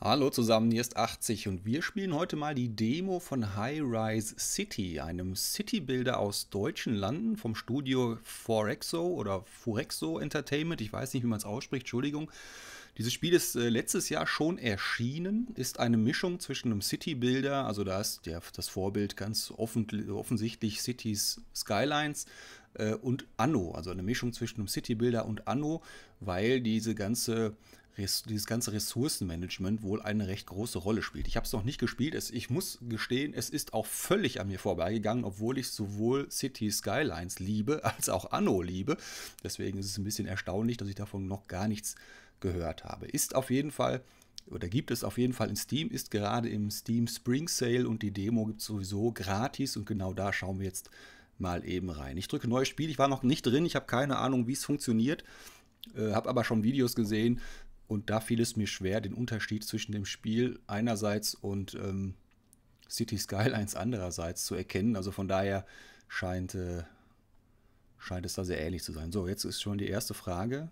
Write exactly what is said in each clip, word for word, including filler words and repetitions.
Hallo zusammen, hier ist achtzig und wir spielen heute mal die Demo von High Rise City, einem City-Builder aus deutschen Landen vom Studio Forexo oder Forexo Entertainment. Ich weiß nicht, wie man es ausspricht, Entschuldigung. Dieses Spiel ist äh, letztes Jahr schon erschienen, ist eine Mischung zwischen einem City-Builder, also da ist der, das Vorbild ganz offen, offensichtlich Cities Skylines, äh, und Anno, also eine Mischung zwischen einem City-Builder und Anno, weil diese ganze dieses ganze Ressourcenmanagement wohl eine recht große Rolle spielt. Ich habe es noch nicht gespielt. Es, ich muss gestehen, es ist auch völlig an mir vorbeigegangen, obwohl ich sowohl City Skylines liebe als auch Anno liebe. Deswegen ist es ein bisschen erstaunlich, dass ich davon noch gar nichts gehört habe. Ist auf jeden Fall, oder gibt es auf jeden Fall in Steam, ist gerade im Steam Spring Sale und die Demo gibt es sowieso gratis und genau da schauen wir jetzt mal eben rein. Ich drücke neues Spiel. Ich war noch nicht drin. Ich habe keine Ahnung, wie es funktioniert. Äh, habe aber schon Videos gesehen. Und da fiel es mir schwer, den Unterschied zwischen dem Spiel einerseits und ähm, City Skylines andererseits zu erkennen. Also von daher scheint, äh, scheint es da sehr ähnlich zu sein. So, jetzt ist schon die erste Frage.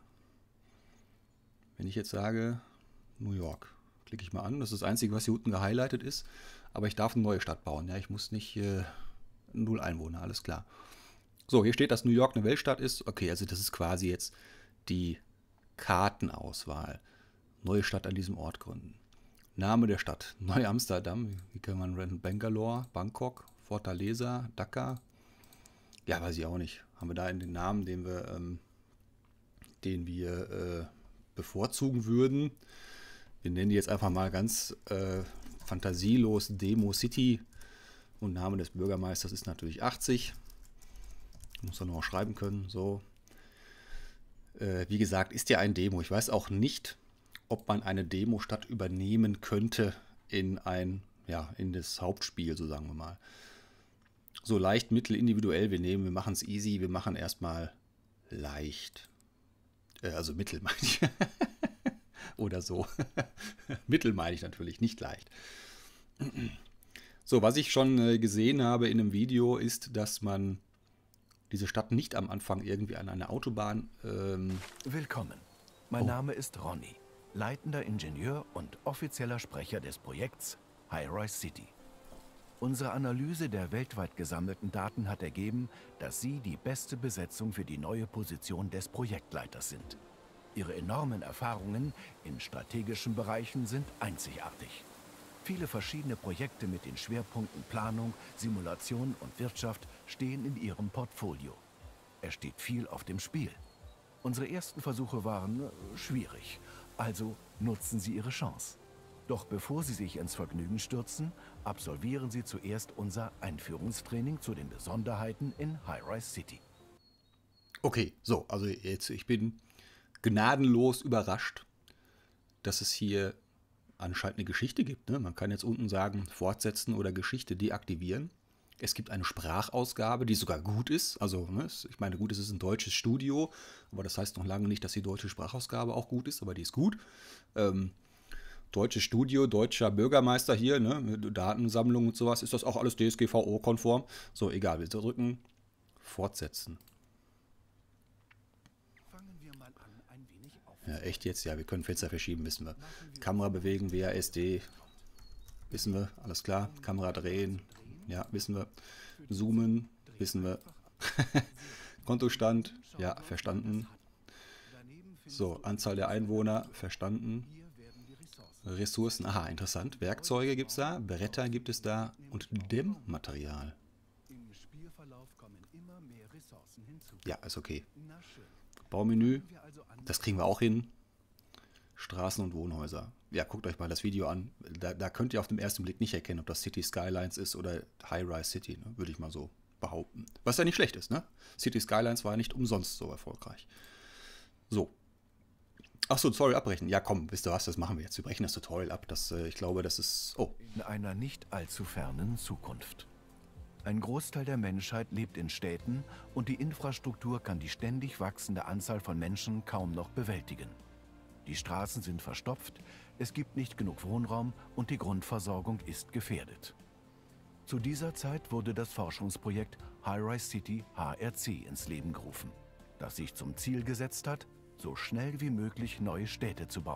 Wenn ich jetzt sage New York, klicke ich mal an. Das ist das Einzige, was hier unten gehighlightet ist. Aber ich darf eine neue Stadt bauen. Ja, ich muss nicht äh, null Einwohner, alles klar. So, hier steht, dass New York eine Weltstadt ist. Okay, also das ist quasi jetzt die Kartenauswahl. Neue Stadt an diesem Ort gründen. Name der Stadt. Neu-Amsterdam. Wie kann man renten? Bangalore, Bangkok, Fortaleza, Dhaka. Ja, weiß ich auch nicht. Haben wir da in den Namen, den wir, ähm, den wir äh, bevorzugen würden. Wir nennen die jetzt einfach mal ganz äh, fantasielos Demo City. Und Name des Bürgermeisters ist natürlich achtzig. Muss er noch schreiben können. So. Wie gesagt, ist ja ein Demo. Ich weiß auch nicht, ob man eine Demo-Stadt übernehmen könnte in ein, ja, in das Hauptspiel, so sagen wir mal. So leicht, mittel, individuell. Wir nehmen, wir machen es easy. Wir machen erstmal leicht. Äh, also mittel meine ich. Oder so. Mittel meine ich natürlich, nicht leicht. So, was ich schon äh, gesehen habe in einem Video, ist, dass man diese Stadt nicht am Anfang irgendwie an einer Autobahn... Ähm Willkommen. Mein oh. Name ist Ronny, leitender Ingenieur und offizieller Sprecher des Projekts High Rise City. Unsere Analyse der weltweit gesammelten Daten hat ergeben, dass Sie die beste Besetzung für die neue Position des Projektleiters sind. Ihre enormen Erfahrungen in strategischen Bereichen sind einzigartig. Viele verschiedene Projekte mit den Schwerpunkten Planung, Simulation und Wirtschaft stehen in Ihrem Portfolio. Es steht viel auf dem Spiel. Unsere ersten Versuche waren äh, schwierig, also nutzen Sie Ihre Chance. Doch bevor Sie sich ins Vergnügen stürzen, absolvieren Sie zuerst unser Einführungstraining zu den Besonderheiten in High Rise City. Okay, so, also jetzt, ich bin gnadenlos überrascht, dass es hier anscheinend eine Geschichte gibt. Ne? Man kann jetzt unten sagen, fortsetzen oder Geschichte deaktivieren. Es gibt eine Sprachausgabe, die sogar gut ist. Also, ne, ich meine, gut, es ist ein deutsches Studio, aber das heißt noch lange nicht, dass die deutsche Sprachausgabe auch gut ist, aber die ist gut. Ähm, deutsches Studio, deutscher Bürgermeister hier, ne, Datensammlung und sowas, ist das auch alles D S G V O-konform? So, egal, wir drücken Fortsetzen. Ja, echt jetzt? Ja, wir können Fenster verschieben, wissen wir. Kamera bewegen, W A S D, wissen wir, alles klar. Kamera drehen, ja, wissen wir. Zoomen, wissen wir. Kontostand, ja, verstanden. So, Anzahl der Einwohner, verstanden. Ressourcen, aha, interessant. Werkzeuge gibt es da, Bretter gibt es da und Dämmmaterial. Ja, ist okay. Baumenü, das kriegen wir auch hin. Straßen und Wohnhäuser. Ja, guckt euch mal das Video an. Da, da könnt ihr auf den ersten Blick nicht erkennen, ob das City Skylines ist oder High Rise City, ne? Würde ich mal so behaupten. Was ja nicht schlecht ist, ne? City Skylines war ja nicht umsonst so erfolgreich. So. Achso, Tutorial abbrechen. Ja, komm, wisst ihr was, das machen wir jetzt. Wir brechen das Tutorial ab. Das, äh, ich glaube, das ist... Oh. In einer nicht allzu fernen Zukunft. Ein Großteil der Menschheit lebt in Städten und die Infrastruktur kann die ständig wachsende Anzahl von Menschen kaum noch bewältigen. Die Straßen sind verstopft, es gibt nicht genug Wohnraum und die Grundversorgung ist gefährdet. Zu dieser Zeit wurde das Forschungsprojekt High Rise City H R C ins Leben gerufen, das sich zum Ziel gesetzt hat, so schnell wie möglich neue Städte zu bauen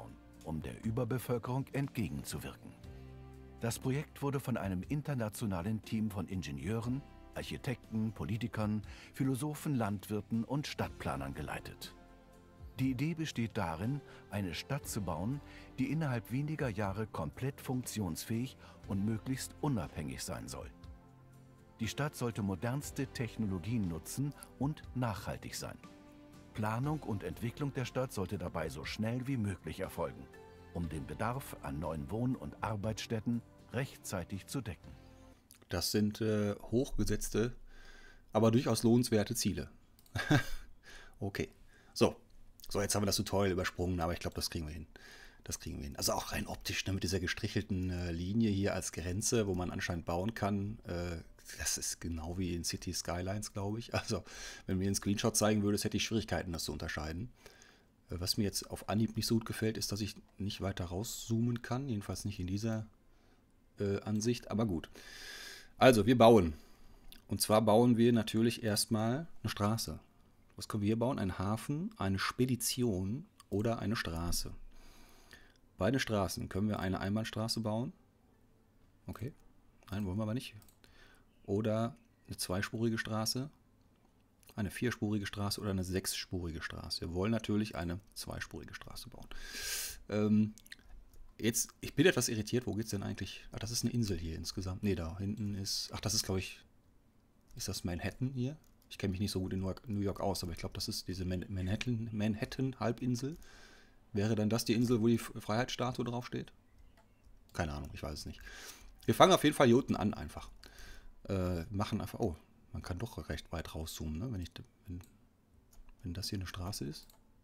um der Überbevölkerung entgegenzuwirken. Das Projekt wurde von einem internationalen Team von Ingenieuren, Architekten, Politikern, Philosophen, Landwirten und Stadtplanern geleitet. Die Idee besteht darin, eine Stadt zu bauen, die innerhalb weniger Jahre komplett funktionsfähig und möglichst unabhängig sein soll. Die Stadt sollte modernste Technologien nutzen und nachhaltig sein. Planung und Entwicklung der Stadt sollte dabei so schnell wie möglich erfolgen, um den Bedarf an neuen Wohn- und Arbeitsstätten rechtzeitig zu decken. Das sind äh, hochgesetzte, aber durchaus lohnenswerte Ziele. Okay, so. So, jetzt haben wir das Tutorial übersprungen, aber ich glaube, das kriegen wir hin. Das kriegen wir hin. Also auch rein optisch, ne, mit dieser gestrichelten äh, Linie hier als Grenze, wo man anscheinend bauen kann. Äh, das ist genau wie in City Skylines, glaube ich. Also, wenn mir einen Screenshot zeigen würdest, hätte ich Schwierigkeiten, das zu unterscheiden. Äh, was mir jetzt auf Anhieb nicht so gut gefällt, ist, dass ich nicht weiter rauszoomen kann. Jedenfalls nicht in dieser äh, Ansicht, aber gut. Also, wir bauen. Und zwar bauen wir natürlich erstmal eine Straße. Was können wir hier bauen? Ein Hafen, eine Spedition oder eine Straße. Beide Straßen. Können wir eine Einbahnstraße bauen? Okay. Nein, wollen wir aber nicht. Oder eine zweispurige Straße, eine vierspurige Straße oder eine sechsspurige Straße. Wir wollen natürlich eine zweispurige Straße bauen. Ähm, jetzt, ich bin etwas irritiert. Wo geht es denn eigentlich? Ach, das ist eine Insel hier insgesamt. Ne, da hinten ist... Ach, das ist, glaube ich... Ist das Manhattan hier? Ich kenne mich nicht so gut in New York aus, aber ich glaube, das ist diese Manhattan, Manhattan-Halbinsel. Wäre dann das die Insel, wo die Freiheitsstatue draufsteht? Keine Ahnung, ich weiß es nicht. Wir fangen auf jeden Fall hier unten an einfach. Äh, machen einfach... Oh, man kann doch recht weit rauszoomen, ne? Wenn, ich, wenn, wenn das hier eine Straße ist.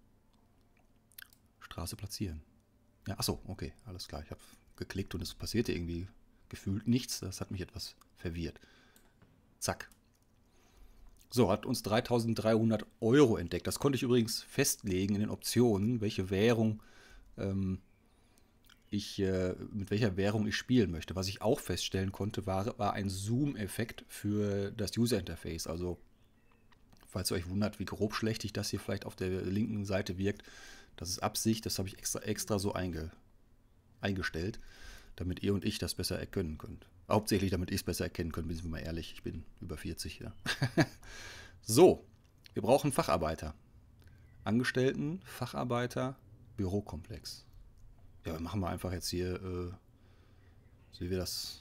Straße platzieren. Ja, achso, okay, alles klar. Ich habe geklickt und es passierte irgendwie gefühlt nichts. Das hat mich etwas verwirrt. Zack. So, hat uns dreitausenddreihundert Euro entdeckt. Das konnte ich übrigens festlegen in den Optionen, welche Währung ähm, ich, äh, mit welcher Währung ich spielen möchte. Was ich auch feststellen konnte, war, war ein Zoom-Effekt für das User-Interface. Also, falls ihr euch wundert, wie grob schlechtig das hier vielleicht auf der linken Seite wirkt, das ist Absicht, das habe ich extra, extra so einge, eingestellt, damit ihr und ich das besser erkennen könnt. Hauptsächlich, damit ich es besser erkennen kann, bin ich mal ehrlich. Ich bin über vierzig, ja. So, wir brauchen Facharbeiter. Angestellten, Facharbeiter, Bürokomplex. Ja, machen wir einfach jetzt hier, äh, so wie wir das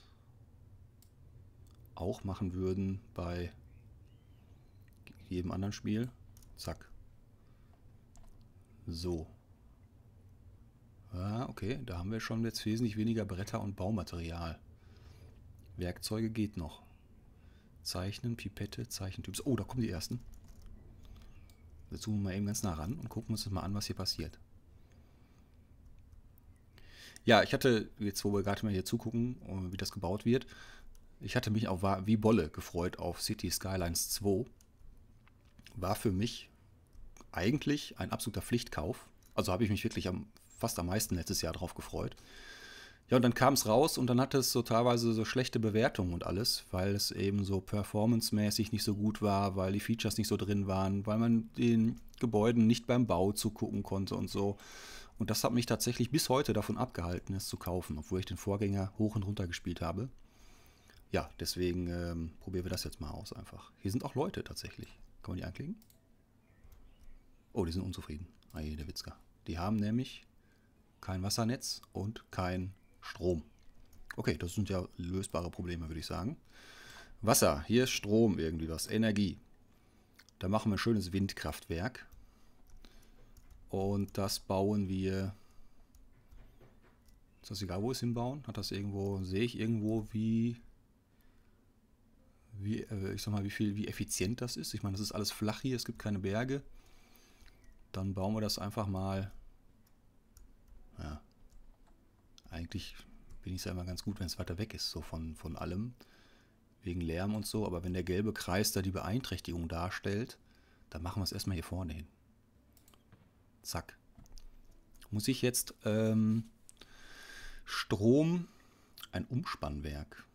auch machen würden bei jedem anderen Spiel. Zack. So. Ja, okay, da haben wir schon jetzt wesentlich weniger Bretter und Baumaterial. Werkzeuge geht noch. Zeichnen, Pipette, Zeichentyps. Oh, da kommen die ersten. Jetzt zoomen wir mal eben ganz nah ran und gucken uns das mal an, was hier passiert. Ja, ich hatte, jetzt wo wir gerade mal hier zugucken, wie das gebaut wird, ich hatte mich auch wie Bolle gefreut auf City Skylines zwei. War für mich eigentlich ein absoluter Pflichtkauf. Also habe ich mich wirklich am, fast am meisten letztes Jahr drauf gefreut. Ja, und dann kam es raus und dann hatte es so teilweise so schlechte Bewertungen und alles, weil es eben so performancemäßig nicht so gut war, weil die Features nicht so drin waren, weil man den Gebäuden nicht beim Bau zugucken konnte und so. Und das hat mich tatsächlich bis heute davon abgehalten, es zu kaufen, obwohl ich den Vorgänger hoch und runter gespielt habe. Ja, deswegen ähm, probieren wir das jetzt mal aus einfach. Hier sind auch Leute tatsächlich. Kann man die anklicken? Oh, die sind unzufrieden. Ah, je, der Witzka. Die haben nämlich kein Wassernetz und kein Strom. Okay, das sind ja lösbare Probleme, würde ich sagen. Wasser, hier ist Strom irgendwie was, Energie. Da machen wir ein schönes Windkraftwerk. Und das bauen wir... Ist das egal, wo wir es hinbauen? Hat das irgendwo, sehe ich irgendwo, wie... wie äh, ich sag mal, wie viel, wie effizient das ist. Ich meine, das ist alles flach hier, es gibt keine Berge. Dann bauen wir das einfach mal... Ja, eigentlich bin ich es ja immer ganz gut, wenn es weiter weg ist, so von, von allem, wegen Lärm und so. Aber wenn der gelbe Kreis da die Beeinträchtigung darstellt, dann machen wir es erstmal hier vorne hin. Zack. Muss ich jetzt ähm, Strom, ein Umspannwerk.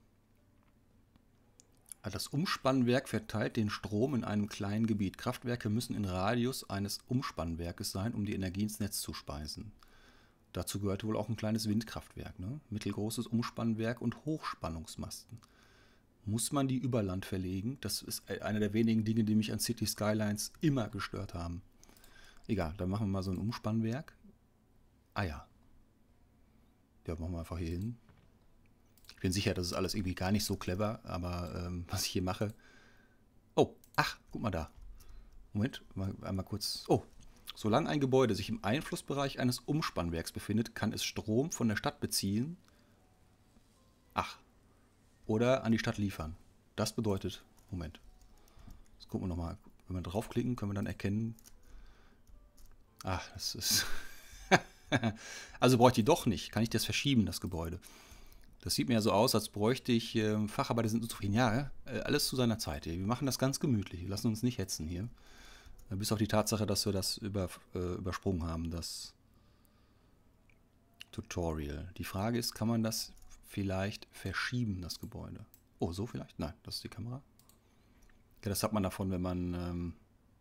Das Umspannwerk verteilt den Strom in einem kleinen Gebiet. Kraftwerke müssen in Radius eines Umspannwerkes sein, um die Energie ins Netz zu speisen. Dazu gehört wohl auch ein kleines Windkraftwerk, ne? Mittelgroßes Umspannwerk und Hochspannungsmasten. Muss man die über Land verlegen? Das ist einer der wenigen Dinge, die mich an City Skylines immer gestört haben. Egal, dann machen wir mal so ein Umspannwerk. Ah ja. Ja, machen wir einfach hier hin. Ich bin sicher, das ist alles irgendwie gar nicht so clever, aber ähm, was ich hier mache... Oh, ach, guck mal da. Moment, mal, einmal kurz... Oh, solange ein Gebäude sich im Einflussbereich eines Umspannwerks befindet, kann es Strom von der Stadt beziehen. Ach. Oder an die Stadt liefern. Das bedeutet... Moment. Jetzt gucken wir nochmal. Wenn wir draufklicken, können wir dann erkennen... Ach, das ist... Also brauche ich die doch nicht. Kann ich das verschieben, das Gebäude? Das sieht mir ja so aus, als bräuchte ich... Äh, Facharbeiter sind unzufrieden. Ja, äh, alles zu seiner Zeit. Wir machen das ganz gemütlich. Wir lassen uns nicht hetzen hier. Äh, bis auf die Tatsache, dass wir das über, äh, übersprungen haben, das Tutorial. Die Frage ist, kann man das vielleicht verschieben, das Gebäude? Oh, so vielleicht? Nein, das ist die Kamera. Ja, das hat man davon, wenn man... Ähm,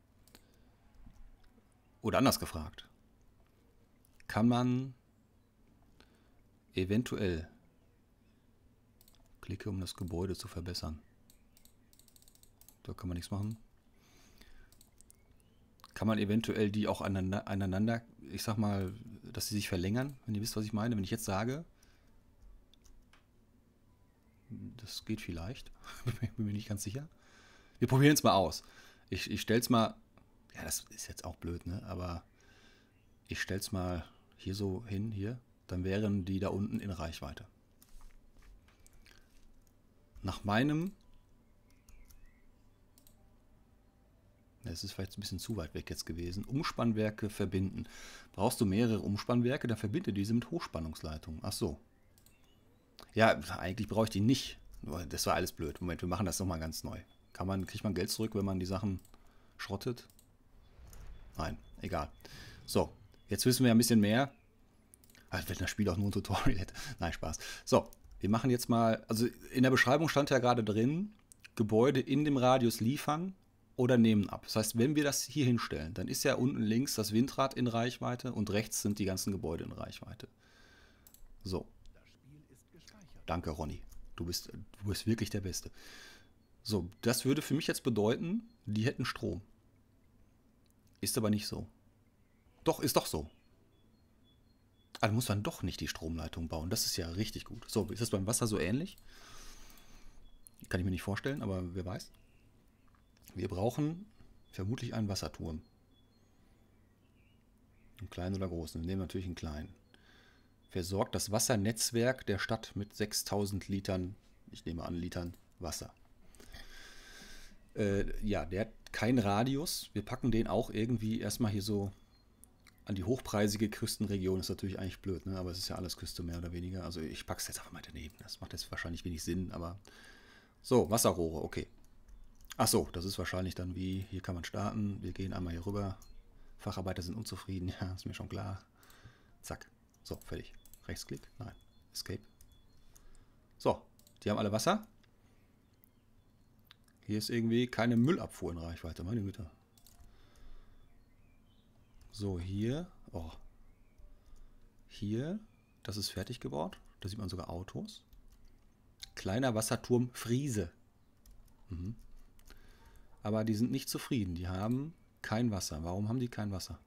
oder anders gefragt. Kann man eventuell... Klicke, um das Gebäude zu verbessern. Da kann man nichts machen. Kann man eventuell die auch aneinander, aneinander, ich sag mal, dass sie sich verlängern, wenn ihr wisst, was ich meine. Wenn ich jetzt sage, das geht vielleicht, bin mir nicht ganz sicher. Wir probieren es mal aus. Ich, ich stelle es mal, ja, das ist jetzt auch blöd, ne? Aber ich stelle es mal hier so hin, hier, dann wären die da unten in Reichweite. Nach meinem... Das ist vielleicht ein bisschen zu weit weg jetzt gewesen. Umspannwerke verbinden. Brauchst du mehrere Umspannwerke, dann verbinde diese mit Hochspannungsleitungen. Ach so. Ja, eigentlich brauche ich die nicht. Das war alles blöd. Moment, wir machen das nochmal ganz neu. Kann man, kriegt man Geld zurück, wenn man die Sachen schrottet? Nein, egal. So, jetzt wissen wir ein bisschen mehr. Als wenn das Spiel auch nur ein Tutorial hätte. Nein, Spaß. So, wir machen jetzt mal, also in der Beschreibung stand ja gerade drin, Gebäude in dem Radius liefern oder nehmen ab. Das heißt, wenn wir das hier hinstellen, dann ist ja unten links das Windrad in Reichweite und rechts sind die ganzen Gebäude in Reichweite. So. Danke, Ronny. Du bist, du bist wirklich der Beste. So, das würde für mich jetzt bedeuten, die hätten Strom. Ist aber nicht so. Doch, ist doch so. Also muss man doch nicht die Stromleitung bauen. Das ist ja richtig gut. So, ist das beim Wasser so ähnlich? Kann ich mir nicht vorstellen, aber wer weiß. Wir brauchen vermutlich einen Wasserturm. Einen kleinen oder großen. Wir nehmen natürlich einen kleinen. Versorgt das Wassernetzwerk der Stadt mit sechstausend Litern, ich nehme an Litern, Wasser. Äh, ja, der hat keinen Radius. Wir packen den auch irgendwie erstmal hier so an die hochpreisige Küstenregion. Ist natürlich eigentlich blöd, ne? Aber es ist ja alles Küste mehr oder weniger. Also ich packe es jetzt einfach mal daneben. Das macht jetzt wahrscheinlich wenig Sinn, aber... So, Wasserrohre, okay. Ach so, das ist wahrscheinlich dann wie, hier kann man starten. Wir gehen einmal hier rüber. Facharbeiter sind unzufrieden, ja, ist mir schon klar. Zack. So, fertig. Rechtsklick? Nein. Escape. So, die haben alle Wasser. Hier ist irgendwie keine Müllabfuhr in Reichweite, meine Güte. So, hier. Oh. Hier. Das ist fertig gebaut. Da sieht man sogar Autos. Kleiner Wasserturm Friese. Mhm. Aber die sind nicht zufrieden. Die haben kein Wasser. Warum haben die kein Wasser?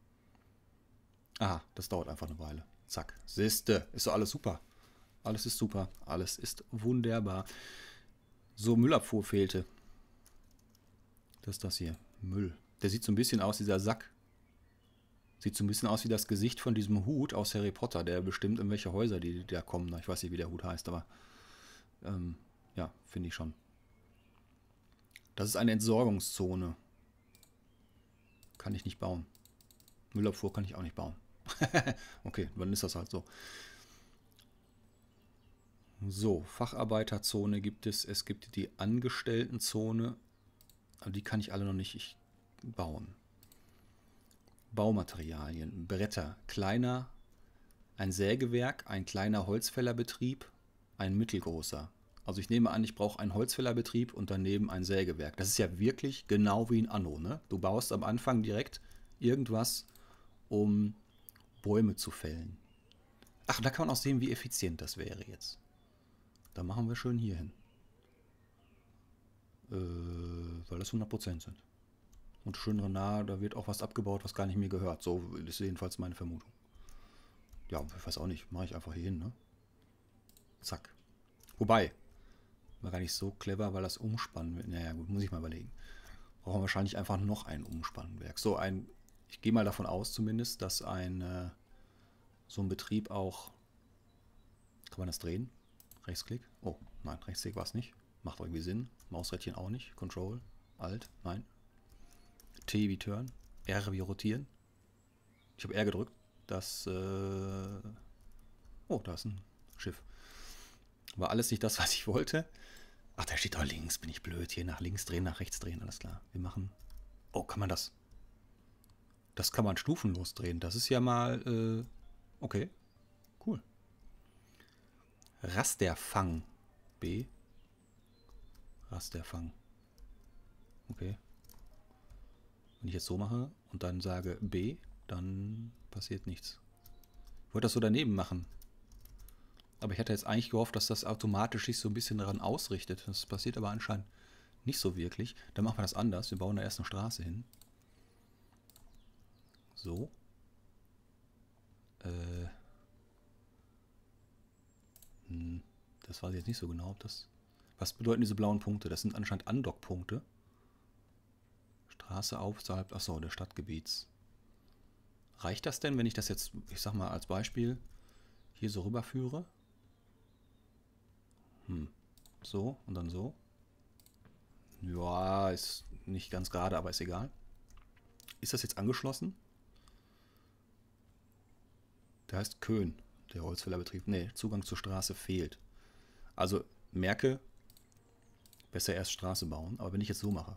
Aha, das dauert einfach eine Weile. Zack. Siehste, ist doch alles super. Alles ist super. Alles ist wunderbar. So, Müllabfuhr fehlte. Das ist das hier. Müll. Der sieht so ein bisschen aus, dieser Sack. Sieht so ein bisschen aus wie das Gesicht von diesem Hut aus Harry Potter, der bestimmt in welche Häuser die, die da kommen. Ich weiß nicht, wie der Hut heißt, aber ähm, ja, finde ich schon. Das ist eine Entsorgungszone. Kann ich nicht bauen. Müllabfuhr kann ich auch nicht bauen. Okay, dann ist das halt so. So, Facharbeiterzone gibt es. Es gibt die Angestelltenzone. Aber die kann ich alle noch nicht ich, bauen. Baumaterialien, Bretter, kleiner, ein Sägewerk, ein kleiner Holzfällerbetrieb, ein mittelgroßer. Also ich nehme an, ich brauche einen Holzfällerbetrieb und daneben ein Sägewerk. Das ist ja wirklich genau wie in Anno, ne? Du baust am Anfang direkt irgendwas, um Bäume zu fällen. Ach, da kann man auch sehen, wie effizient das wäre jetzt. Da machen wir schön hier hin. Äh, weil das hundert Prozent sind. Und schön nah, da wird auch was abgebaut, was gar nicht mir gehört. So ist jedenfalls meine Vermutung. Ja, ich weiß auch nicht. Mache ich einfach hier hin, ne? Zack. Wobei, war gar nicht so clever, weil das Umspannen wird. Naja, gut, muss ich mal überlegen. Brauchen wir wahrscheinlich einfach noch ein Umspannwerk. So, ein, ich gehe mal davon aus zumindest, dass ein äh, so ein Betrieb auch. Kann man das drehen? Rechtsklick? Oh, nein, Rechtsklick war es nicht. Macht irgendwie Sinn. Mausrädchen auch nicht. Control, Alt, nein. T wie Turn. R wie rotieren. Ich habe R gedrückt. Das. Äh oh, da ist ein Schiff. War alles nicht das, was ich wollte. Ach, da steht doch links. Bin ich blöd. Hier nach links drehen, nach rechts drehen. Alles klar. Wir machen. Oh, kann man das? Das kann man stufenlos drehen. Das ist ja mal. Äh okay. Cool. Rasterfang. B. Rasterfang. Okay. Wenn ich jetzt so mache und dann sage B, dann passiert nichts. Ich wollte das so daneben machen. Aber ich hatte jetzt eigentlich gehofft, dass das automatisch sich so ein bisschen daran ausrichtet. Das passiert aber anscheinend nicht so wirklich. Dann machen wir das anders. Wir bauen da erst eine Straße hin. So. Äh. Hm. Das weiß ich jetzt nicht so genau, ob das... Was bedeuten diese blauen Punkte? Das sind anscheinend Andockpunkte. Straße außerhalb, achso, des Stadtgebiets. Reicht das denn, wenn ich das jetzt, ich sag mal als Beispiel, hier so rüberführe? Hm. So und dann so. Ja, ist nicht ganz gerade, aber ist egal. Ist das jetzt angeschlossen? Der heißt Köhn, der Holzfällerbetrieb. Ne, Zugang zur Straße fehlt. Also merke, besser erst Straße bauen. Aber wenn ich jetzt so mache,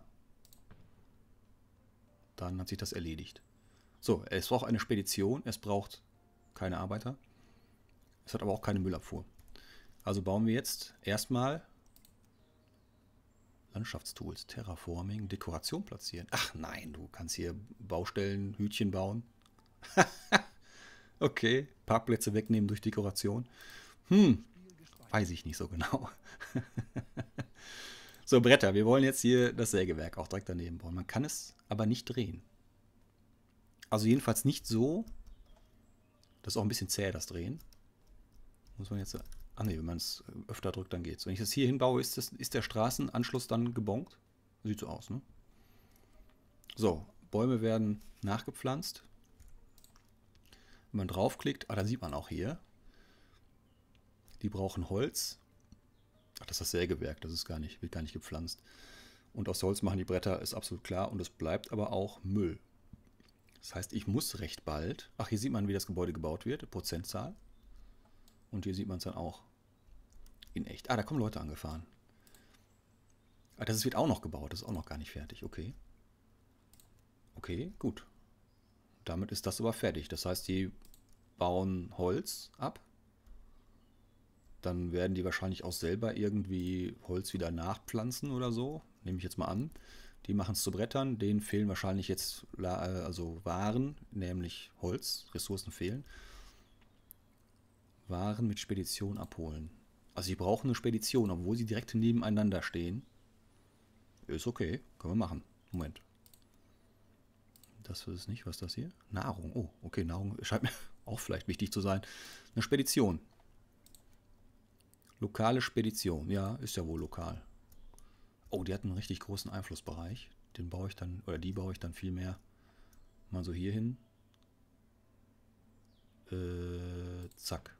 dann hat sich das erledigt. So, es braucht eine Spedition, es braucht keine Arbeiter. Es hat aber auch keine Müllabfuhr. Also bauen wir jetzt erstmal Landschaftstools, Terraforming, Dekoration platzieren. Ach nein, du kannst hier Baustellen, Hütchen bauen. Okay, Parkplätze wegnehmen durch Dekoration. Hm, weiß ich nicht so genau. So, Bretter. Wir wollen jetzt hier das Sägewerk auch direkt daneben bauen. Man kann es aber nicht drehen. Also jedenfalls nicht so. Das ist auch ein bisschen zäh, das Drehen. Muss man jetzt... Ach nee, wenn man es öfter drückt, dann geht's. Wenn ich das hier hinbaue, ist, das, ist der Straßenanschluss dann gebonkt. Sieht so aus, ne? So, Bäume werden nachgepflanzt. Wenn man draufklickt, ah, dann sieht man auch hier, die brauchen Holz. Ach, das ist das Sägewerk, das ist gar nicht, wird gar nicht gepflanzt. Und aus Holz machen die Bretter, ist absolut klar. Und es bleibt aber auch Müll. Das heißt, ich muss recht bald... Ach, hier sieht man, wie das Gebäude gebaut wird, Prozentzahl. Und hier sieht man es dann auch in echt. Ah, da kommen Leute angefahren. Ah, das wird auch noch gebaut, das ist auch noch gar nicht fertig. Okay. Okay, gut. Damit ist das aber fertig. Das heißt, die bauen Holz ab. Dann werden die wahrscheinlich auch selber irgendwie Holz wieder nachpflanzen oder so. Nehme ich jetzt mal an. Die machen es zu Brettern. Denen fehlen wahrscheinlich jetzt also Waren, nämlich Holz. Ressourcen fehlen. Waren mit Spedition abholen. Also sie brauchen eine Spedition, obwohl sie direkt nebeneinander stehen. Ist okay, können wir machen. Moment. Das ist nicht, was ist das hier? Nahrung. Oh, okay, Nahrung scheint mir auch vielleicht wichtig zu sein. Eine Spedition. Lokale Spedition. Ja, ist ja wohl lokal. Oh, die hat einen richtig großen Einflussbereich. Den baue ich dann, oder die baue ich dann viel mehr mal so hier hin. Äh, zack.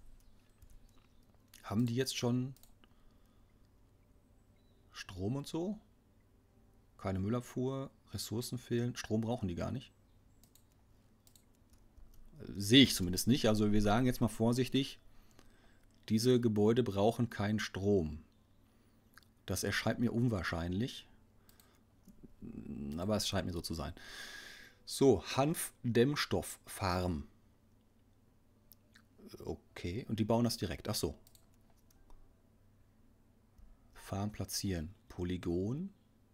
Haben die jetzt schon Strom und so? Keine Müllabfuhr, Ressourcen fehlen. Strom brauchen die gar nicht. Sehe ich zumindest nicht. Also wir sagen jetzt mal vorsichtig, diese Gebäude brauchen keinen Strom. Das erscheint mir unwahrscheinlich. Aber es scheint mir so zu sein. So, Hanfdämmstofffarm. Okay, und die bauen das direkt. Ach so. Farm platzieren. Polygon.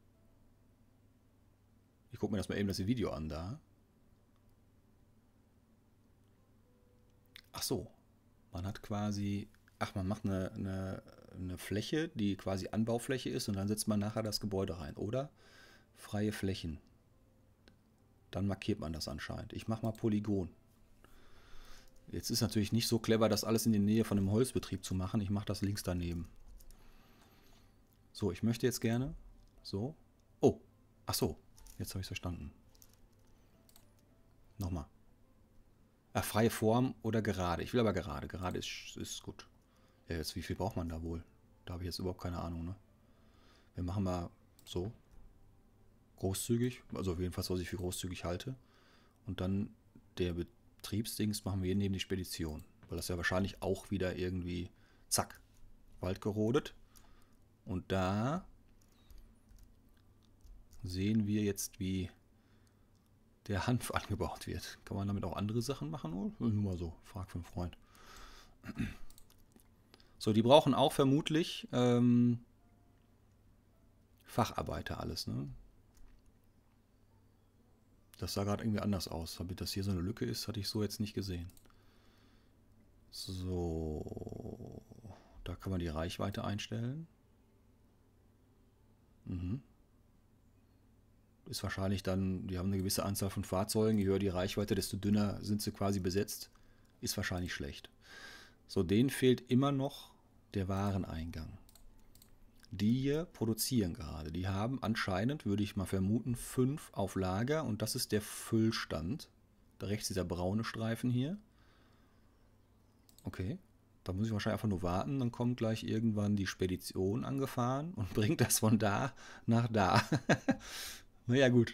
Ich gucke mir das mal eben das Video an da. Ach so. Man hat quasi, ach, man macht eine, eine, eine Fläche, die quasi Anbaufläche ist und dann setzt man nachher das Gebäude rein. Oder freie Flächen. Dann markiert man das anscheinend. Ich mache mal Polygon. Jetzt ist natürlich nicht so clever, das alles in die Nähe von einem Holzbetrieb zu machen. Ich mache das links daneben. So, ich möchte jetzt gerne. So. Oh, ach so. Jetzt habe ich es verstanden. Nochmal. Ah, freie Form oder gerade. Ich will aber gerade. Gerade ist, ist gut. Ja, jetzt wie viel braucht man da wohl? Da habe ich jetzt überhaupt keine Ahnung, ne? Wir machen mal so. Großzügig. Also auf jeden Fall, was ich für großzügig halte. Und dann der Betriebsdings machen wir hier neben die Spedition. Weil das ja wahrscheinlich auch wieder irgendwie, zack, Wald gerodet. Und da sehen wir jetzt, wie der Hanf angebaut wird. Kann man damit auch andere Sachen machen? Oder? Nur mal so, frag für einen Freund. So, die brauchen auch vermutlich ähm, Facharbeiter alles, ne? Das sah gerade irgendwie anders aus. Damit das hier so eine Lücke ist, hatte ich so jetzt nicht gesehen. So, da kann man die Reichweite einstellen. Mhm. Ist wahrscheinlich dann, die haben eine gewisse Anzahl von Fahrzeugen, je höher die Reichweite, desto dünner sind sie quasi besetzt. Ist wahrscheinlich schlecht. So, denen fehlt immer noch der Wareneingang. Die hier produzieren gerade. Die haben anscheinend, würde ich mal vermuten, fünf auf Lager und das ist der Füllstand. Da rechts dieser braune Streifen hier. Okay, da muss ich wahrscheinlich einfach nur warten. Dann kommt gleich irgendwann die Spedition angefahren und bringt das von da nach da. Naja, gut.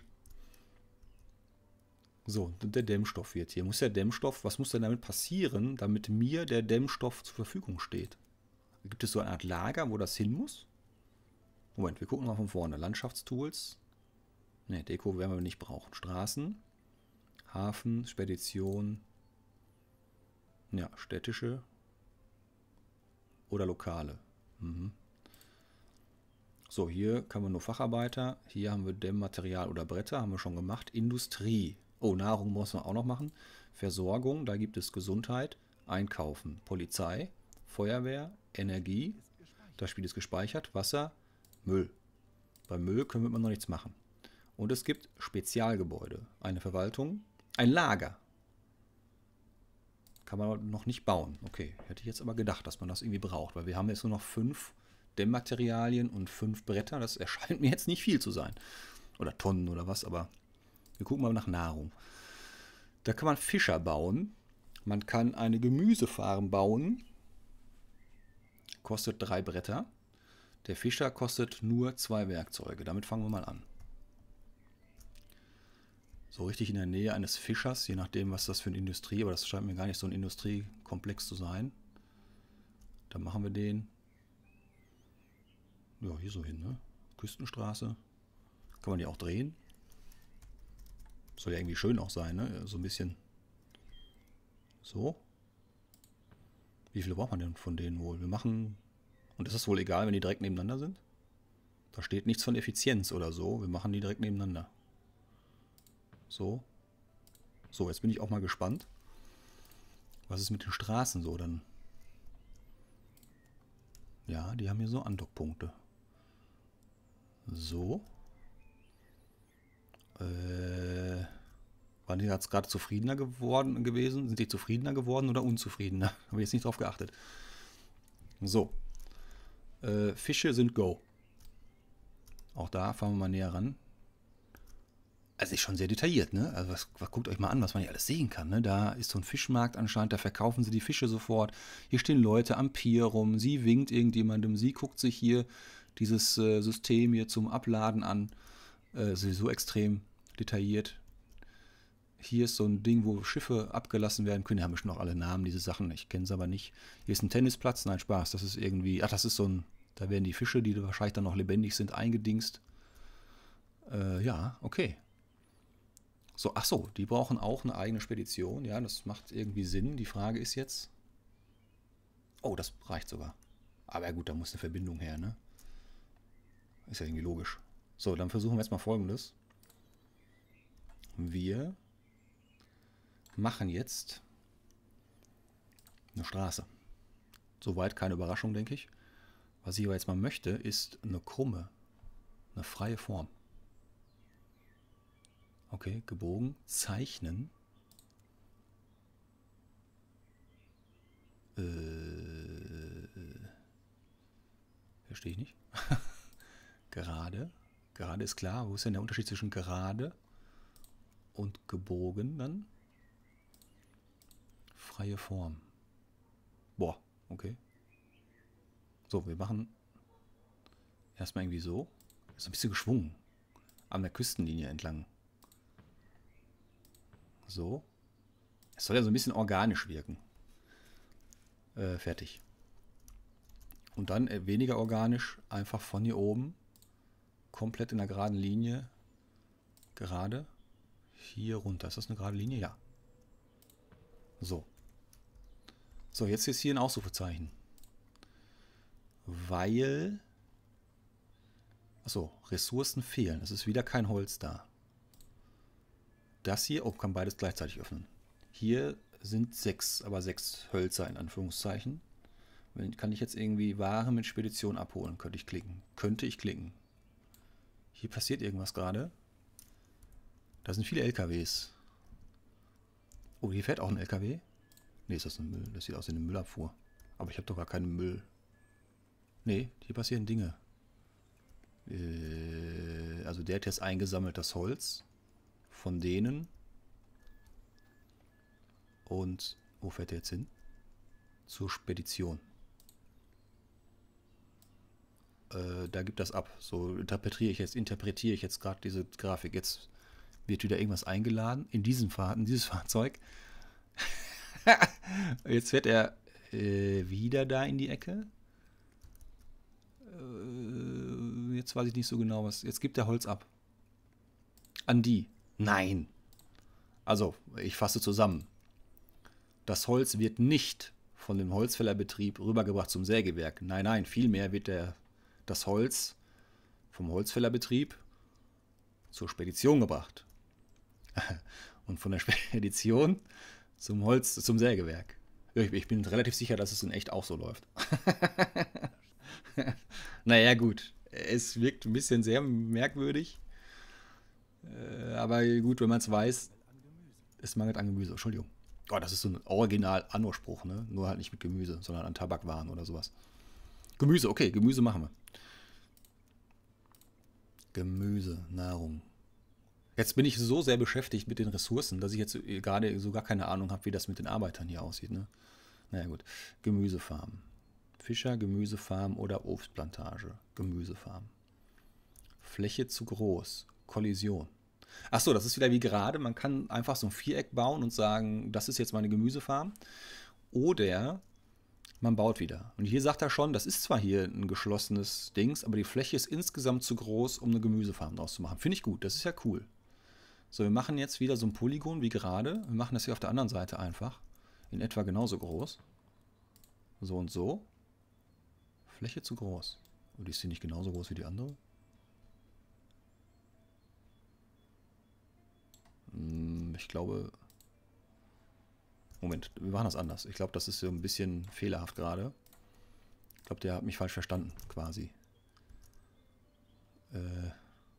So, der Dämmstoff wird hier. Muss der Dämmstoff, was muss denn damit passieren, damit mir der Dämmstoff zur Verfügung steht? Gibt es so eine Art Lager, wo das hin muss? Moment, wir gucken mal von vorne. Landschaftstools. Ne, Deko werden wir nicht brauchen. Straßen, Hafen, Spedition. Ja, städtische oder lokale. Mhm. So, hier kann man nur Facharbeiter. Hier haben wir Dämmmaterial oder Bretter, haben wir schon gemacht. Industrie. Oh, Nahrung muss man auch noch machen. Versorgung, da gibt es Gesundheit, Einkaufen, Polizei, Feuerwehr, Energie. Das Spiel ist gespeichert. Wasser, Müll. Beim Müll können wir immer noch nichts machen. Und es gibt Spezialgebäude. Eine Verwaltung, ein Lager. Kann man noch nicht bauen. Okay, hätte ich jetzt aber gedacht, dass man das irgendwie braucht, weil wir haben jetzt nur noch fünf Dämmmaterialien und fünf Bretter. Das erscheint mir jetzt nicht viel zu sein. Oder Tonnen oder was, aber wir gucken mal nach Nahrung. Da kann man Fischer bauen. Man kann eine Gemüsefarm bauen. Kostet drei Bretter. Der Fischer kostet nur zwei Werkzeuge. Damit fangen wir mal an. So richtig in der Nähe eines Fischers, je nachdem, was das für eine Industrie, aber das scheint mir gar nicht so ein Industriekomplex zu sein. Dann machen wir den. Ja, hier so hin, ne? Küstenstraße. Kann man die auch drehen. Soll ja irgendwie schön auch sein, ne? So ein bisschen. So. Wie viele braucht man denn von denen wohl? Wir machen. Und ist das wohl egal, wenn die direkt nebeneinander sind? Da steht nichts von Effizienz oder so. Wir machen die direkt nebeneinander. So. So, jetzt bin ich auch mal gespannt. Was ist mit den Straßen so dann? Ja, die haben hier so Andockpunkte. So. Äh, waren die jetzt gerade zufriedener geworden gewesen? Sind die zufriedener geworden oder unzufriedener? Habe ich jetzt nicht drauf geachtet. So. Äh, Fische sind Go. Auch da fahren wir mal näher ran. Also ist schon sehr detailliert, ne? Also was, was, guckt euch mal an, was man hier alles sehen kann, ne? Da ist so ein Fischmarkt anscheinend, da verkaufen sie die Fische sofort. Hier stehen Leute am Pier rum, sie winkt irgendjemandem, sie guckt sich hier dieses äh, System hier zum Abladen an. Äh, so extrem detailliert. Hier ist so ein Ding, wo Schiffe abgelassen werden können. Die haben bestimmt noch alle Namen, diese Sachen. Ich kenne es aber nicht. Hier ist ein Tennisplatz. Nein, Spaß. Das ist irgendwie... Ach, das ist so ein... Da werden die Fische, die wahrscheinlich dann noch lebendig sind, eingedingst. Äh, ja, okay. So, ach so, die brauchen auch eine eigene Spedition. Ja, das macht irgendwie Sinn. Die Frage ist jetzt... Oh, das reicht sogar. Aber ja gut, da muss eine Verbindung her, ne? Ist ja irgendwie logisch. So, dann versuchen wir jetzt mal Folgendes. Wir machen jetzt Eine Straße. Soweit keine Überraschung, denke ich. Was ich aber jetzt mal möchte, ist eine krumme, eine freie Form. Okay, gebogen, zeichnen. Äh, verstehe ich nicht. Gerade. Gerade ist klar. Wo ist denn der Unterschied zwischen gerade und gebogen dann? Freie Form. Boah, okay. So, wir machen erstmal irgendwie so. Ist ein bisschen geschwungen. An der Küstenlinie entlang. So. Es soll ja so ein bisschen organisch wirken. Äh, fertig. Und dann äh, weniger organisch, einfach von hier oben, komplett in der geraden Linie, gerade, hier runter. Ist das eine gerade Linie? Ja. So. So, jetzt ist hier ein Ausrufezeichen. Weil, achso, Ressourcen fehlen. Es ist wieder kein Holz da. Das hier, oh, kann beides gleichzeitig öffnen. Hier sind sechs, aber sechs Hölzer in Anführungszeichen. Kann ich jetzt irgendwie Ware mit Spedition abholen? Könnte ich klicken. Könnte ich klicken. Hier passiert irgendwas gerade. Da sind viele L K Ws. Oh, hier fährt auch ein L K W. Ne, ist das ein Müll? Das sieht aus wie eine Müllabfuhr. Aber ich habe doch gar keinen Müll. Ne, hier passieren Dinge. Äh, also der hat jetzt eingesammelt das Holz. Von denen. Und wo fährt der jetzt hin? Zur Spedition. Äh, da gibt das ab. So interpretiere ich jetzt, interpretiere ich jetzt gerade diese Grafik. Jetzt wird wieder irgendwas eingeladen in diesem Fahr in dieses Fahrzeug. Jetzt fährt er äh, wieder da in die Ecke. Äh, jetzt weiß ich nicht so genau, was. Jetzt gibt er Holz ab. An die. Nein. Also, ich fasse zusammen. Das Holz wird nicht von dem Holzfällerbetrieb rübergebracht zum Sägewerk. Nein, nein, vielmehr wird der, das Holz vom Holzfällerbetrieb zur Spedition gebracht. Und von der Spedition zum Holz, zum Sägewerk. Ich, ich bin relativ sicher, dass es in echt auch so läuft. Naja, gut. Es wirkt ein bisschen sehr merkwürdig. Äh, aber gut, wenn man es weiß, es mangelt an Gemüse. Entschuldigung. Oh, das ist so ein Original-Anno-Spruch, ne? Nur halt nicht mit Gemüse, sondern an Tabakwaren oder sowas. Gemüse, okay, Gemüse machen wir. Gemüse, Nahrung. Jetzt bin ich so sehr beschäftigt mit den Ressourcen, dass ich jetzt gerade so gar keine Ahnung habe, wie das mit den Arbeitern hier aussieht, ne? Naja, gut. Gemüsefarm. Fischer, Gemüsefarm oder Obstplantage. Gemüsefarm. Fläche zu groß. Kollision. Achso, das ist wieder wie gerade. Man kann einfach so ein Viereck bauen und sagen, das ist jetzt meine Gemüsefarm. Oder man baut wieder. Und hier sagt er schon, das ist zwar hier ein geschlossenes Dings, aber die Fläche ist insgesamt zu groß, um eine Gemüsefarm draus zu machen. Finde ich gut, das ist ja cool. So, wir machen jetzt wieder so ein Polygon wie gerade. Wir machen das hier auf der anderen Seite einfach. In etwa genauso groß. So und so. Fläche zu groß. Und ist sie nicht genauso groß wie die andere? Ich glaube... Moment, wir machen das anders. Ich glaube, das ist so ein bisschen fehlerhaft gerade. Ich glaube, der hat mich falsch verstanden, quasi. Äh,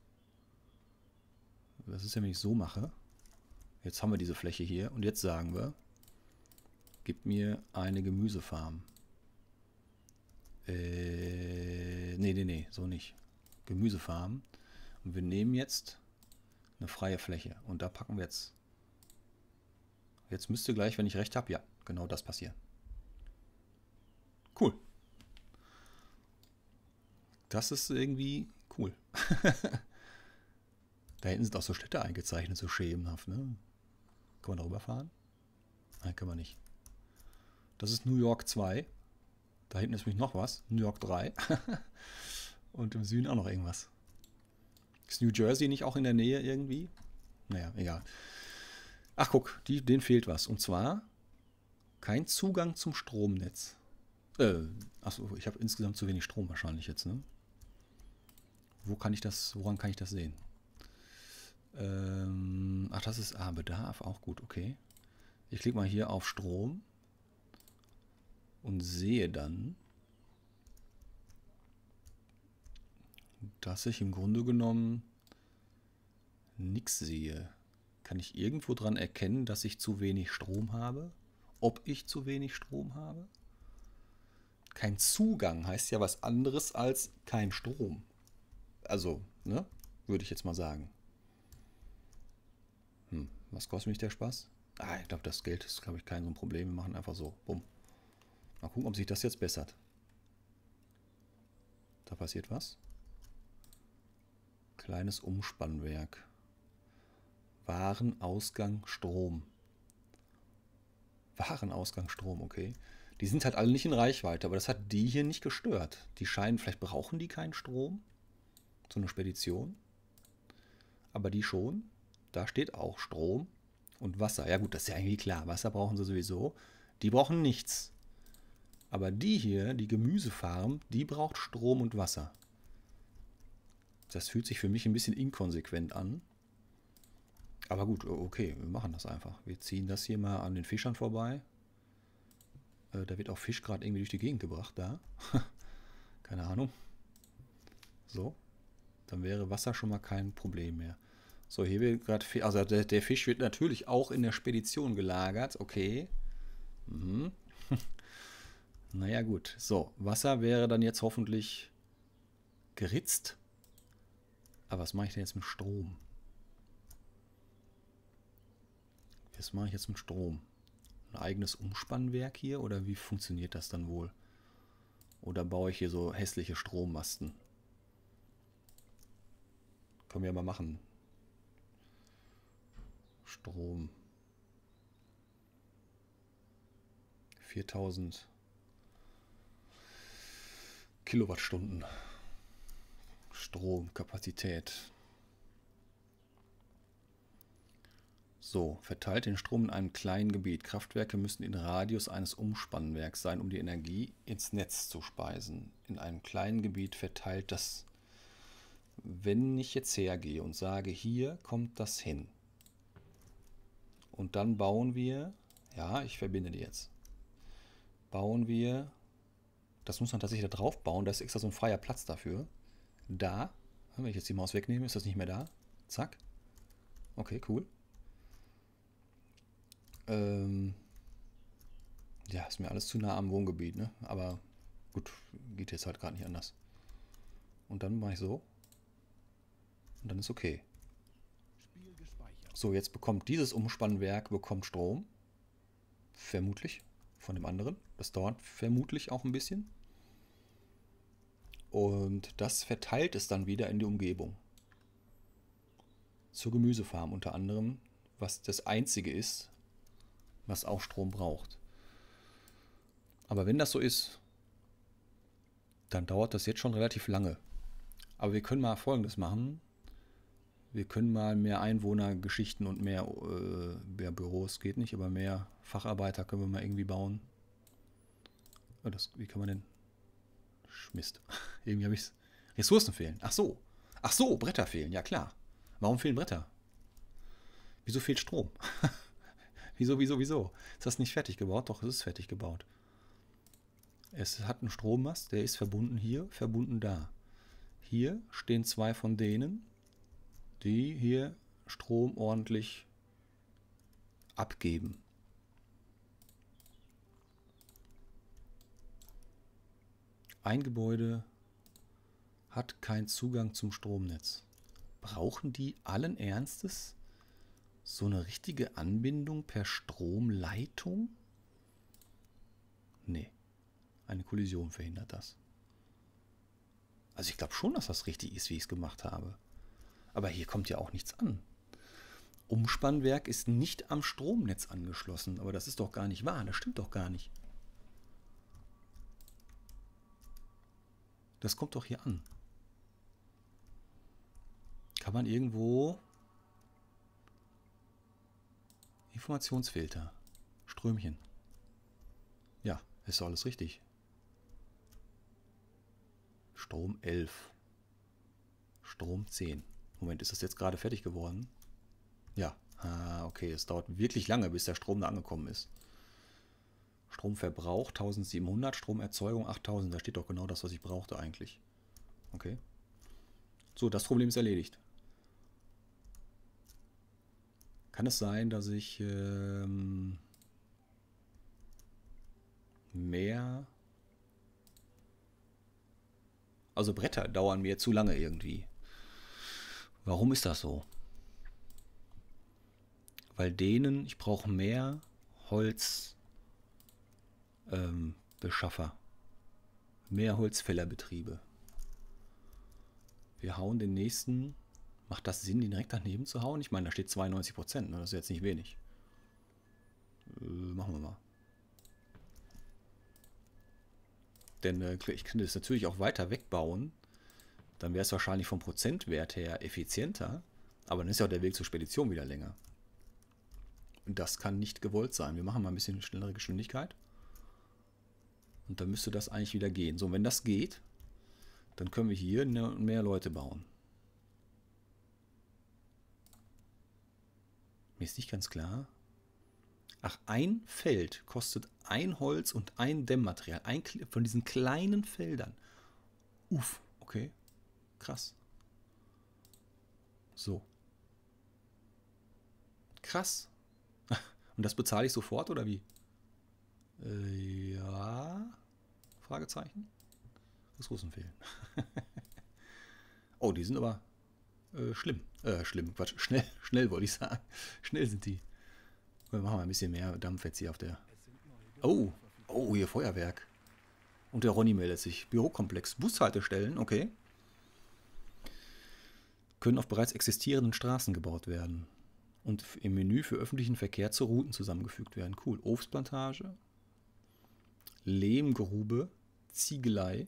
das ist ja, wenn ich so mache. Jetzt haben wir diese Fläche hier und jetzt sagen wir, gib mir eine Gemüsefarm. Äh, nee, nee, nee, so nicht. Gemüsefarm. Und wir nehmen jetzt eine freie Fläche und da packen wir jetzt. Jetzt müsste gleich, wenn ich recht habe, ja, genau das passieren. Cool. Das ist irgendwie cool. Da hinten sind auch so Städte eingezeichnet, so schemenhaft, ne? Kann man darüber fahren? Nein, kann man nicht. Das ist New York zwei. Da hinten ist nämlich noch was. New York drei. Und im Süden auch noch irgendwas. Ist New Jersey nicht auch in der Nähe irgendwie? Naja, egal. Ach guck, die, denen fehlt was. Und zwar kein Zugang zum Stromnetz. Äh, achso, ich habe insgesamt zu wenig Strom wahrscheinlich jetzt, ne? Wo kann ich das, woran kann ich das sehen? Ähm, ach, das ist, ah, Bedarf, auch gut, okay. Ich klicke mal hier auf Strom. und sehe dann, dass ich im Grunde genommen nichts sehe. Kann ich irgendwo dran erkennen, dass ich zu wenig Strom habe? Ob ich zu wenig Strom habe? Kein Zugang heißt ja was anderes als kein Strom. Also, ne? Würde ich jetzt mal sagen. Hm, was kostet mich der Spaß? Ah, ich glaube, das Geld ist, glaube ich, kein so ein Problem. Wir machen einfach so. Bumm. Mal gucken, ob sich das jetzt bessert. Da passiert was. Kleines Umspannwerk. Warenausgang Strom. Warenausgang Strom, okay. Die sind halt alle nicht in Reichweite, aber das hat die hier nicht gestört. Die scheinen, vielleicht brauchen die keinen Strom. So eine Spedition. Aber die schon. Da steht auch Strom und Wasser. Ja gut, das ist ja irgendwie klar. Wasser brauchen sie sowieso. Die brauchen nichts. Aber die hier, die Gemüsefarm, die braucht Strom und Wasser. Das fühlt sich für mich ein bisschen inkonsequent an. Aber gut, okay, wir machen das einfach. Wir ziehen das hier mal an den Fischern vorbei. Äh, da wird auch Fisch gerade irgendwie durch die Gegend gebracht, da. Keine Ahnung. So. Dann wäre Wasser schon mal kein Problem mehr. So, hier wird gerade, also der, der Fisch wird natürlich auch in der Spedition gelagert. Okay. Mhm. Naja, gut. So, Wasser wäre dann jetzt hoffentlich geritzt. Aber was mache ich denn jetzt mit Strom? Was mache ich jetzt mit Strom? Ein eigenes Umspannwerk hier? Oder wie funktioniert das dann wohl? Oder baue ich hier so hässliche Strommasten? Können wir ja mal machen. Strom. viertausend Kilowattstunden. Stromkapazität. So, verteilt den Strom in einem kleinen Gebiet. Kraftwerke müssen im Radius eines Umspannwerks sein, um die Energie ins Netz zu speisen. In einem kleinen Gebiet verteilt das. Wenn ich jetzt hergehe und sage, hier kommt das hin. Und dann bauen wir, ja, ich verbinde die jetzt. Bauen wir, das muss man tatsächlich da drauf bauen, da ist extra so ein freier Platz dafür. Da, wenn ich jetzt die Maus wegnehme, ist das nicht mehr da. Zack. Okay, cool. Ähm, ja, ist mir alles zu nah am Wohngebiet, ne? Aber gut, geht jetzt halt gerade nicht anders. Und dann mache ich so. Und dann ist okay. So, jetzt bekommt dieses Umspannwerk bekommt Strom. Vermutlich von dem anderen. Das dauert vermutlich auch ein bisschen. Und das verteilt es dann wieder in die Umgebung. Zur Gemüsefarm unter anderem, was das Einzige ist, was auch Strom braucht. Aber wenn das so ist, dann dauert das jetzt schon relativ lange. Aber wir können mal Folgendes machen. Wir können mal mehr Einwohnergeschichten und mehr, äh, mehr Büros, geht nicht, aber mehr Facharbeiter können wir mal irgendwie bauen. Oh, das, wie kann man denn? Mist. Irgendwie habe ich es. Ressourcen fehlen. Ach so. Ach so, Bretter fehlen. Ja klar. Warum fehlen Bretter? Wieso fehlt Strom? wieso, wieso, wieso? Ist das nicht fertig gebaut? Doch, es ist fertig gebaut. Es hat einen Strommast, der ist verbunden hier, verbunden da. Hier stehen zwei von denen, die hier Strom ordentlich abgeben. Ein Gebäude hat keinen Zugang zum Stromnetz. Brauchen die allen Ernstes so eine richtige Anbindung per Stromleitung? Nee, eine Kollision verhindert das. Also ich glaube schon, dass das richtig ist, wie ich es gemacht habe. Aber hier kommt ja auch nichts an. Umspannwerk ist nicht am Stromnetz angeschlossen. Aber das ist doch gar nicht wahr. Das stimmt doch gar nicht. Das kommt doch hier an. Kann man irgendwo... Informationsfilter. Strömchen. Ja, ist doch alles richtig. Strom elf. Strom zehn. Moment, ist das jetzt gerade fertig geworden? Ja. Ah, okay, es dauert wirklich lange, bis der Strom da angekommen ist. Stromverbrauch tausendsiebenhundert, Stromerzeugung achttausend. Da steht doch genau das, was ich brauchte eigentlich. Okay. So, das Problem ist erledigt. Kann es sein, dass ich ähm, mehr... Also Bretter dauern mir zu lange irgendwie. Warum ist das so? Weil denen, ich brauche mehr Holzbeschaffer. Ähm, mehr Holzfällerbetriebe. Wir hauen den nächsten... Macht das Sinn, den direkt daneben zu hauen? Ich meine, da steht zweiundneunzig Prozent, ne? Das ist jetzt nicht wenig. Äh, machen wir mal. Denn äh, ich könnte es natürlich auch weiter wegbauen. Dann wäre es wahrscheinlich vom Prozentwert her effizienter. Aber dann ist ja auch der Weg zur Spedition wieder länger. Und das kann nicht gewollt sein. Wir machen mal ein bisschen schnellere Geschwindigkeit. Und dann müsste das eigentlich wieder gehen. So, und wenn das geht, dann können wir hier mehr Leute bauen. Mir ist nicht ganz klar. Ach, ein Feld kostet ein Holz und ein Dämmmaterial. Ein von diesen kleinen Feldern. Uff, okay. Krass. So. Krass. Und das bezahle ich sofort, oder wie? Äh, ja. Fragezeichen. Ressourcen fehlen. Oh, die sind aber äh, schlimm. Äh, schlimm, Quatsch. Schnell, schnell wollte ich sagen. Schnell sind die. Wir machen mal ein bisschen mehr Dampf jetzt hier auf der... Oh, oh, hier Feuerwerk. Und der Ronny meldet sich. Bürokomplex. Bushaltestellen, okay. Können auf bereits existierenden Straßen gebaut werden. Und im Menü für öffentlichen Verkehr zu Routen zusammengefügt werden. Cool. Obstplantage. Lehmgrube. Ziegelei.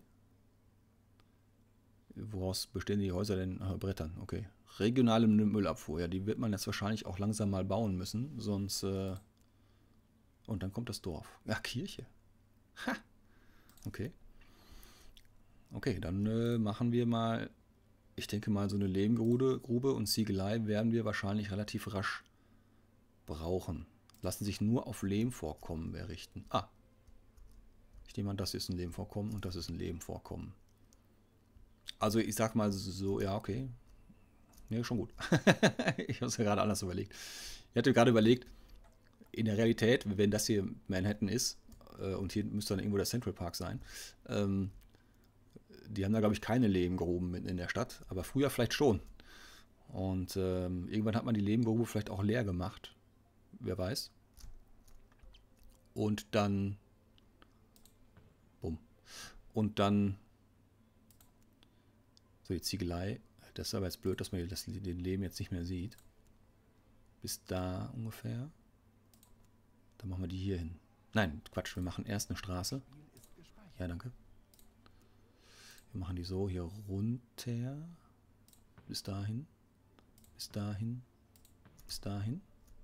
Woraus bestehen die Häuser denn? Ah, Brettern, okay. Regionale Müllabfuhr. Ja, die wird man jetzt wahrscheinlich auch langsam mal bauen müssen. Sonst... Äh Und dann kommt das Dorf. Ja, Kirche. Ha! Okay. Okay, dann äh, machen wir mal... Ich denke mal, so eine Lehmgrube Grube und Ziegelei werden wir wahrscheinlich relativ rasch brauchen. Lassen sich nur auf Lehmvorkommen errichten. Ah. Ich nehme an, das ist ein Lehmvorkommen und das ist ein Lehmvorkommen. Also ich sag mal so, ja, okay. Ne, schon gut. Ich habe es ja gerade anders überlegt. Ich hatte gerade überlegt, in der Realität, wenn das hier Manhattan ist, äh, und hier müsste dann irgendwo der Central Park sein, ähm, die haben da, glaube ich, keine Lehmgruben mitten in der Stadt, aber früher vielleicht schon. Und ähm, irgendwann hat man die Lehmgrube vielleicht auch leer gemacht. Wer weiß. Und dann... Bumm. Und dann... So, die Ziegelei. Das ist aber jetzt blöd, dass man das, den Lehm jetzt nicht mehr sieht. Bis da ungefähr. Dann machen wir die hier hin. Nein, Quatsch, wir machen erst eine Straße. Ja, danke. Wir machen die so hier runter. Bis dahin. Bis dahin. Bis dahin.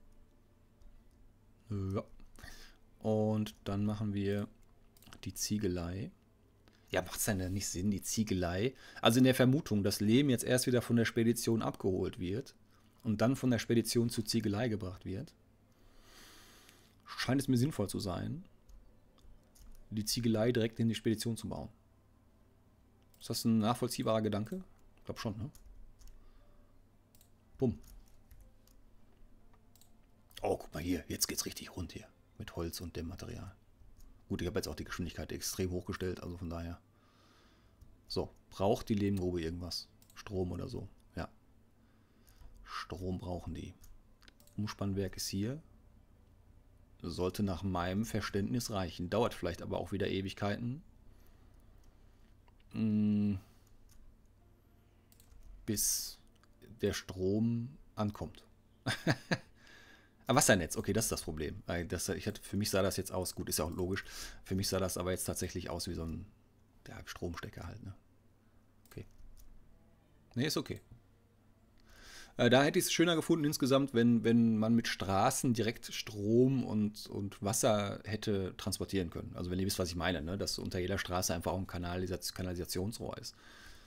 Ja. Und dann machen wir die Ziegelei. Ja, macht es denn nicht Sinn, die Ziegelei? Also in der Vermutung, dass Lehm jetzt erst wieder von der Spedition abgeholt wird und dann von der Spedition zur Ziegelei gebracht wird, scheint es mir sinnvoll zu sein, die Ziegelei direkt in die Spedition zu bauen. Ist das ein nachvollziehbarer Gedanke? Ich glaube schon, ne? Bumm. Oh, guck mal hier, jetzt geht's richtig rund hier. Mit Holz und dem Material. Gut, ich habe jetzt auch die Geschwindigkeit extrem hochgestellt, also von daher. So, braucht die Lehmgrube irgendwas? Strom oder so? Ja. Strom brauchen die. Umspannwerk ist hier. Sollte nach meinem Verständnis reichen. Dauert vielleicht aber auch wieder Ewigkeiten. Hm. Bis der Strom ankommt. Aber Wassernetz, okay, das ist das Problem. Das, ich hatte, für mich sah das jetzt aus, gut, ist ja auch logisch, für mich sah das aber jetzt tatsächlich aus wie so ein ja, Stromstecker halt, ne? Okay. Ne, ist okay. Äh, da hätte ich es schöner gefunden insgesamt, wenn, wenn man mit Straßen direkt Strom und, und Wasser hätte transportieren können. Also wenn ihr wisst, was ich meine, ne? Dass unter jeder Straße einfach auch ein Kanalisation, Kanalisationsrohr ist.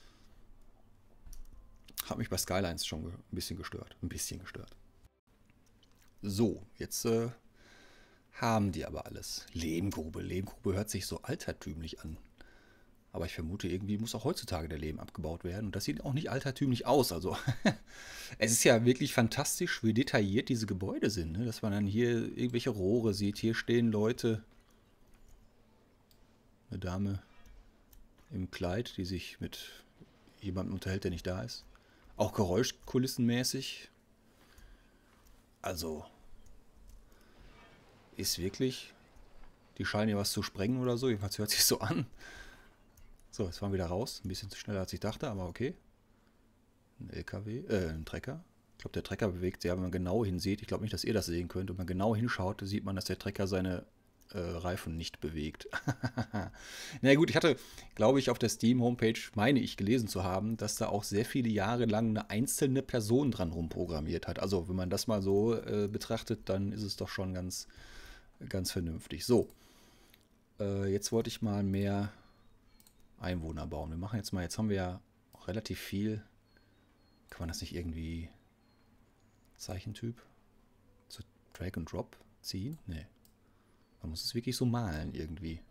Hat mich bei Skylines schon ein bisschen gestört. Ein bisschen gestört. So, jetzt äh, Haben die aber alles. Lehmgrube. Lehmgrube hört sich so altertümlich an. Aber ich vermute, irgendwie muss auch heutzutage der Lehm abgebaut werden. Und das sieht auch nicht altertümlich aus. Also es ist ja wirklich fantastisch, wie detailliert diese Gebäude sind. Ne? Dass man dann hier irgendwelche Rohre sieht. Hier stehen Leute. Eine Dame im Kleid, die sich mit jemandem unterhält, der nicht da ist. Auch geräuschkulissenmäßig. Also ist wirklich... Die scheinen ja was zu sprengen oder so. Jedenfalls hört sich so an. So, jetzt waren wir wieder raus. Ein bisschen zu schneller als ich dachte, aber okay. Ein L K W, äh, ein Trecker. Ich glaube, der Trecker bewegt sich, wenn man genau hinsieht. Ich glaube nicht, dass ihr das sehen könnt. Wenn man genau hinschaut, sieht man, dass der Trecker seine äh, Reifen nicht bewegt. Na gut, ich hatte, glaube ich, auf der Steam-Homepage, meine ich, gelesen zu haben, dass da auch sehr viele Jahre lang eine einzelne Person dran rumprogrammiert hat. Also, wenn man das mal so äh, betrachtet, dann ist es doch schon ganz, ganz vernünftig. So, äh, jetzt wollte ich mal mehr Einwohner bauen. Wir machen jetzt mal, jetzt haben wir ja auch relativ viel. Kann man das nicht irgendwie Zeichentyp zu Drag and Drop ziehen? Nee. Man muss es wirklich so malen irgendwie.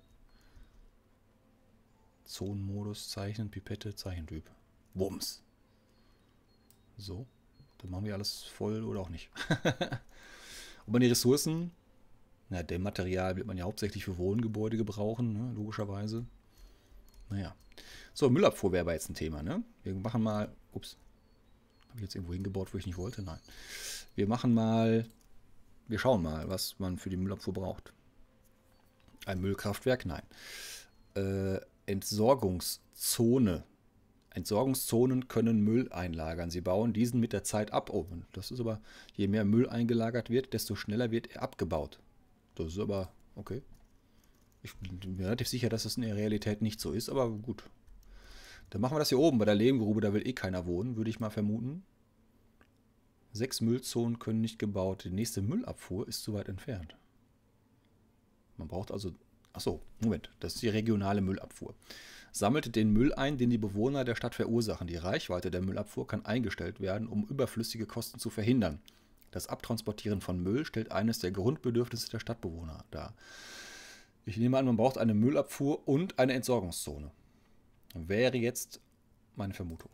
Zonenmodus zeichnen, Pipette, Zeichentyp. Wumms. So. Dann machen wir alles voll oder auch nicht. Und bei den Ressourcen, na, dem Material wird man ja hauptsächlich für Wohngebäude gebrauchen, ne, logischerweise. Naja. So, Müllabfuhr wäre aber jetzt ein Thema, ne? Wir machen mal... Ups. Habe ich jetzt irgendwo hingebaut, wo ich nicht wollte? Nein. Wir machen mal... Wir schauen mal, was man für die Müllabfuhr braucht. Ein Müllkraftwerk? Nein. Äh, Entsorgungszone. Entsorgungszonen können Müll einlagern. Sie bauen diesen mit der Zeit ab. Oh, das ist aber... Je mehr Müll eingelagert wird, desto schneller wird er abgebaut. Das ist aber... Okay. Ich bin mir relativ sicher, dass das in der Realität nicht so ist, aber gut. Dann machen wir das hier oben bei der Lehmgrube, da will eh keiner wohnen, würde ich mal vermuten. Sechs Müllzonen können nicht gebaut. Die nächste Müllabfuhr ist zu weit entfernt. Man braucht also... Achso, Moment, das ist die regionale Müllabfuhr. Sammelt den Müll ein, den die Bewohner der Stadt verursachen. Die Reichweite der Müllabfuhr kann eingestellt werden, um überflüssige Kosten zu verhindern. Das Abtransportieren von Müll stellt eines der Grundbedürfnisse der Stadtbewohner dar. Ich nehme an, man braucht eine Müllabfuhr und eine Entsorgungszone. Wäre jetzt meine Vermutung.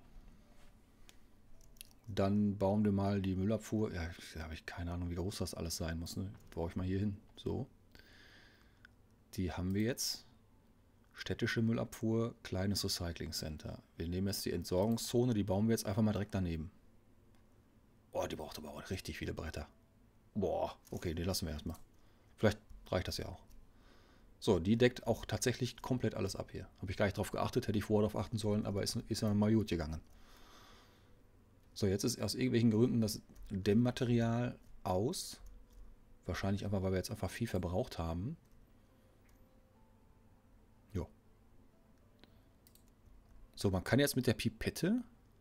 Dann bauen wir mal die Müllabfuhr. Ja, da habe ich keine Ahnung, wie groß das alles sein muss. Ne? Brauche ich mal hier hin. So. Die haben wir jetzt. Städtische Müllabfuhr, kleines Recycling Center. Wir nehmen jetzt die Entsorgungszone, die bauen wir jetzt einfach mal direkt daneben. Oh, die braucht aber auch richtig viele Bretter. Boah, okay, die lassen wir erstmal. Vielleicht reicht das ja auch. So, die deckt auch tatsächlich komplett alles ab hier. Habe ich gar nicht drauf geachtet, hätte ich vorher darauf achten sollen, aber ist, ist ja mal gut gegangen. So, jetzt ist aus irgendwelchen Gründen das Dämmmaterial aus. Wahrscheinlich einfach, weil wir jetzt einfach viel verbraucht haben. Jo. So, man kann jetzt mit der Pipette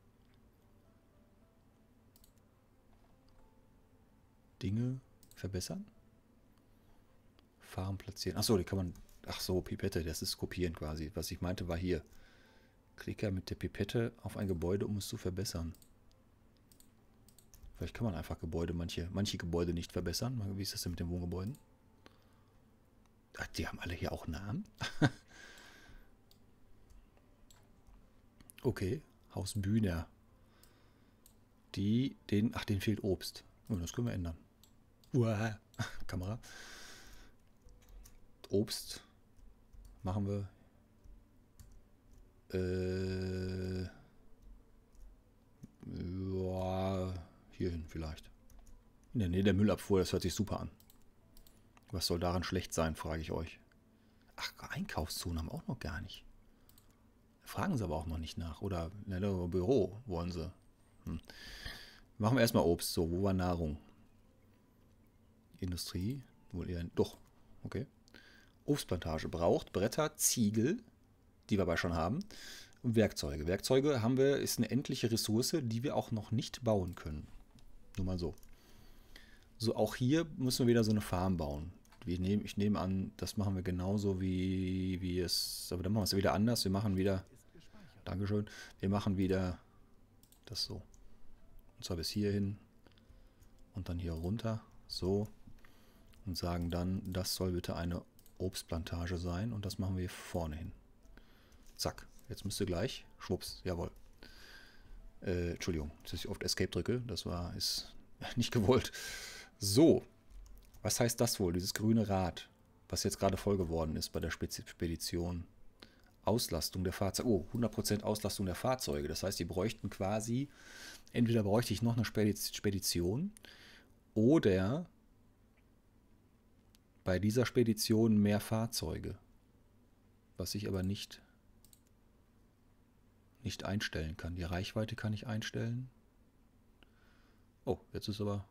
Dinge verbessern. Farben platzieren. Achso, die kann man... Ach so, Pipette, das ist kopieren quasi. Was ich meinte, war hier. Klicke mit der Pipette auf ein Gebäude, um es zu verbessern. Vielleicht kann man einfach Gebäude, manche, manche Gebäude nicht verbessern. Wie ist das denn mit den Wohngebäuden? Ach, die haben alle hier auch Namen? Okay, Haus Bühner. Die, den, ach, denen fehlt Obst. Oh, das können wir ändern. Uah. Kamera. Obst machen wir äh, ja, hierhin vielleicht. In der Nähe der Müllabfuhr, das hört sich super an. Was soll daran schlecht sein, frage ich euch. Ach, Einkaufszonen haben wir auch noch gar nicht. Fragen sie aber auch noch nicht nach. Oder in der Büro wollen sie. Hm. Machen wir erstmal Obst. So, wo war Nahrung? Industrie? Wohl eher. Doch, okay. Obstplantage braucht Bretter, Ziegel, die wir aber schon haben, und Werkzeuge. Werkzeuge haben wir, ist eine endliche Ressource, die wir auch noch nicht bauen können. Nur mal so. So, auch hier müssen wir wieder so eine Farm bauen. Wir nehmen, ich nehme an, das machen wir genauso wie, wie es, aber dann machen wir es wieder anders. Wir machen wieder, Dankeschön, wir machen wieder das so. Und zwar bis hierhin und dann hier runter, so. Und sagen dann, das soll bitte eine Obstplantage sein. Und das machen wir hier vorne hin. Zack. Jetzt müsste gleich. Schwupps. Jawohl. Äh, Entschuldigung, dass ich oft Escape drücke. Das war, ist nicht gewollt. So. Was heißt das wohl? Dieses grüne Rad, was jetzt gerade voll geworden ist bei der Spedition. Auslastung der Fahrzeuge. Oh, hundert Prozent Auslastung der Fahrzeuge. Das heißt, die bräuchten quasi, entweder bräuchte ich noch eine Spedition oder bei dieser Spedition mehr Fahrzeuge. Was ich aber nicht, nicht einstellen kann. Die Reichweite kann ich einstellen. Oh, jetzt ist aber...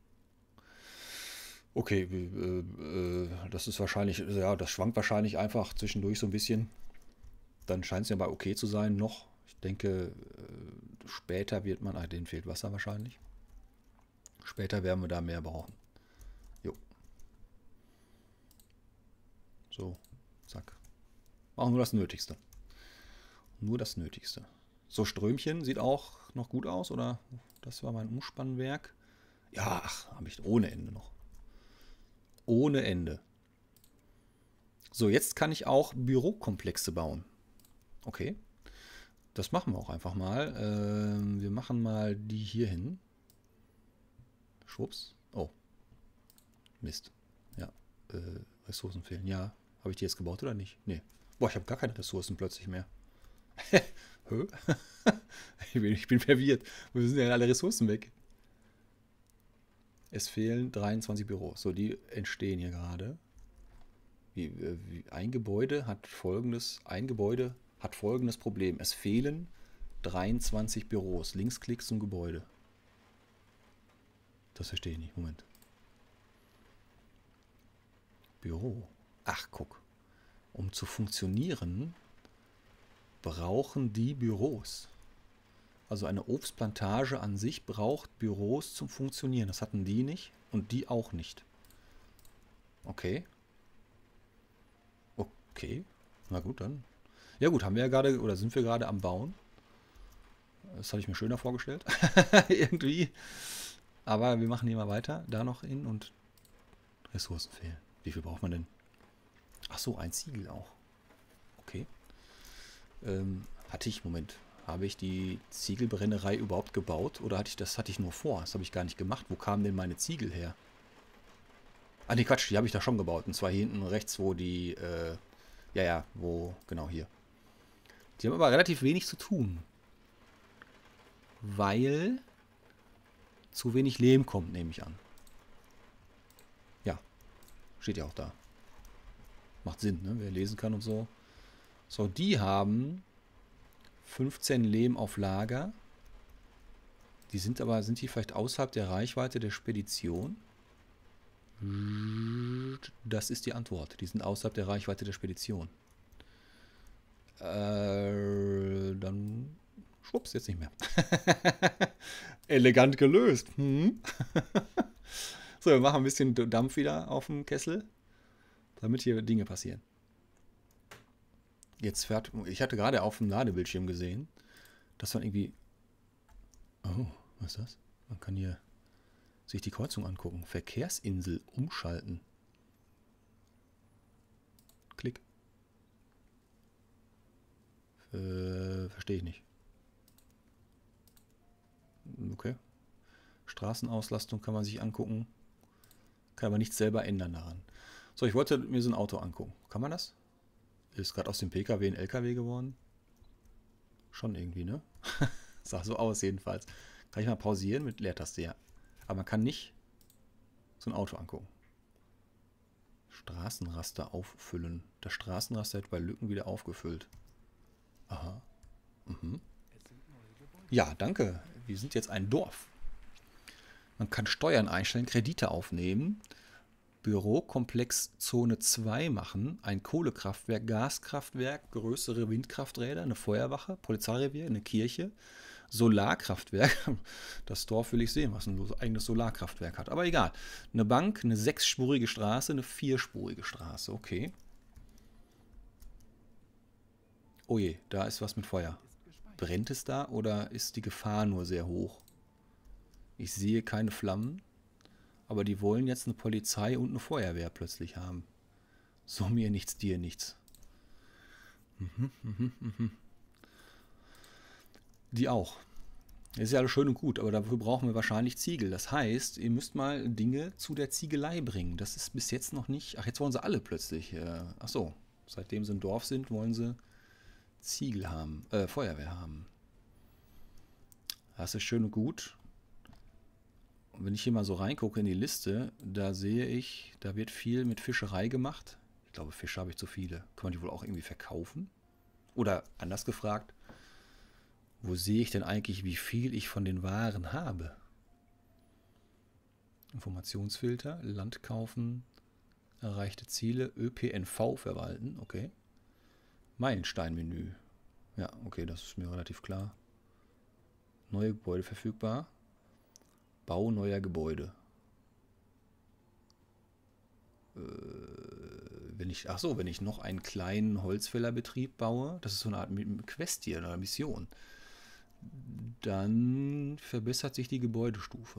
Okay, äh, äh, das ist wahrscheinlich, ja, das schwankt wahrscheinlich einfach zwischendurch so ein bisschen. Dann scheint es ja bei okay zu sein noch. Ich denke, äh, später wird man, ah, denen fehlt Wasser wahrscheinlich. Später werden wir da mehr brauchen. Jo. So, zack. Machen nur das Nötigste. Nur das Nötigste. So, Strömchen sieht auch noch gut aus, oder? Das war mein Umspannwerk. Ja, ach, habe ich ohne Ende noch. Ohne Ende. So, jetzt kann ich auch Bürokomplexe bauen. Okay. Das machen wir auch einfach mal. Ähm, wir machen mal die hier hin. Schwupps. Oh. Mist. Ja. Äh, Ressourcen fehlen. Ja. Habe ich die jetzt gebaut oder nicht? Nee. Boah, ich habe gar keine Ressourcen plötzlich mehr. Hä? ich, bin, ich bin verwirrt. Wo sind denn alle Ressourcen weg? Es fehlen dreiundzwanzig Büros. So, die entstehen hier gerade. Wie, wie, ein Gebäude hat folgendes, ein Gebäude hat folgendes Problem. Es fehlen dreiundzwanzig Büros. Linksklick zum Gebäude. Das verstehe ich nicht. Moment. Büro. Ach, guck. Um zu funktionieren, brauchen die Büros. Also eine Obstplantage an sich braucht Büros zum Funktionieren. Das hatten die nicht und die auch nicht. Okay. Okay. Na gut, dann. Ja gut, haben wir ja gerade, oder sind wir gerade am Bauen. Das hatte ich mir schöner vorgestellt. Irgendwie. Aber wir machen hier mal weiter. Da noch hin und Ressourcen fehlen. Wie viel braucht man denn? Ach so, ein Ziegel auch. Okay. Ähm, hatte ich, Moment, habe ich die Ziegelbrennerei überhaupt gebaut? Oder hatte ich das hatte ich nur vor? Das habe ich gar nicht gemacht. Wo kamen denn meine Ziegel her? Ah ne, Quatsch, die habe ich da schon gebaut. Und zwar hier hinten rechts, wo die, äh, ja, ja, wo, genau hier. Die haben aber relativ wenig zu tun. Weil zu wenig Lehm kommt, nehme ich an. Ja, steht ja auch da. Macht Sinn, ne? Wer lesen kann und so. So, die haben fünfzehn Lehm auf Lager. Die sind aber, sind die vielleicht außerhalb der Reichweite der Spedition? Das ist die Antwort. Die sind außerhalb der Reichweite der Spedition. Äh, dann schwupps, jetzt nicht mehr. Elegant gelöst. Hm? So, wir machen ein bisschen Dampf wieder auf dem Kessel, damit hier Dinge passieren. Jetzt fährt, ich hatte gerade auf dem Ladebildschirm gesehen, dass man irgendwie, oh, was ist das? Man kann hier sich die Kreuzung angucken. Verkehrsinsel umschalten. Klick. Äh, verstehe ich nicht. Okay. Straßenauslastung kann man sich angucken. Kann aber nichts selber ändern daran. So, ich wollte mir so ein Auto angucken. Kann man das? Ist gerade aus dem P K W ein L K W geworden? Schon irgendwie, ne? Sah so aus jedenfalls. Kann ich mal pausieren mit Leertaste, ja. Aber man kann nicht so ein Auto angucken. Straßenraster auffüllen. Das Straßenraster wird bei Lücken wieder aufgefüllt. Aha. Mhm. Ja, danke. Wir sind jetzt ein Dorf. Man kann Steuern einstellen, Kredite aufnehmen, Bürokomplex Zone zwei machen, ein Kohlekraftwerk, Gaskraftwerk, größere Windkrafträder, eine Feuerwache, Polizeirevier, eine Kirche, Solarkraftwerk. Das Dorf will ich sehen, was ein eigenes Solarkraftwerk hat. Aber egal. Eine Bank, eine sechsspurige Straße, eine vierspurige Straße. Okay. Oh je, da ist was mit Feuer. Brennt es da oder ist die Gefahr nur sehr hoch? Ich sehe keine Flammen, Aber die wollen jetzt eine Polizei und eine Feuerwehr plötzlich haben. So mir nichts, dir nichts. Mhm, mhm, mhm. Die auch. Das ist ja alles schön und gut, aber dafür brauchen wir wahrscheinlich Ziegel. Das heißt, ihr müsst mal Dinge zu der Ziegelei bringen. Das ist bis jetzt noch nicht... Ach, jetzt wollen sie alle plötzlich. Äh, ach so, seitdem sie im Dorf sind, wollen sie Ziegel haben, äh, Feuerwehr haben. Das ist schön und gut. Und wenn ich hier mal so reingucke in die Liste, da sehe ich, da wird viel mit Fischerei gemacht. Ich glaube, Fische habe ich zu viele. Kann man die wohl auch irgendwie verkaufen? Oder anders gefragt, wo sehe ich denn eigentlich, wie viel ich von den Waren habe? Informationsfilter, Land kaufen, erreichte Ziele, Ö P N V verwalten, okay. Meilensteinmenü. Ja, okay, das ist mir relativ klar. Neue Gebäude verfügbar. Bau neuer Gebäude. Äh, wenn ich, ach so, wenn ich noch einen kleinen Holzfällerbetrieb baue, das ist so eine Art Quest hier, eine Mission, dann verbessert sich die Gebäudestufe.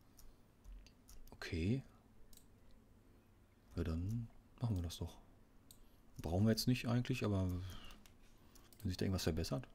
Okay. Ja, dann machen wir das doch. Brauchen wir jetzt nicht eigentlich, aber wenn sich da irgendwas verbessert.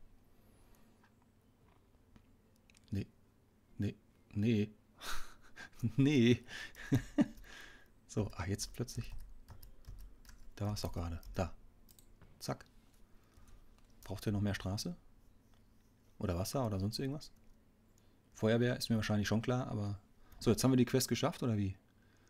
Nee. Nee. Nee. Nee. So, ach, jetzt plötzlich. Da war es doch gerade. Da. Zack. Braucht ihr noch mehr Straße? Oder Wasser oder sonst irgendwas? Feuerwehr ist mir wahrscheinlich schon klar, aber... So, jetzt haben wir die Quest geschafft, oder wie?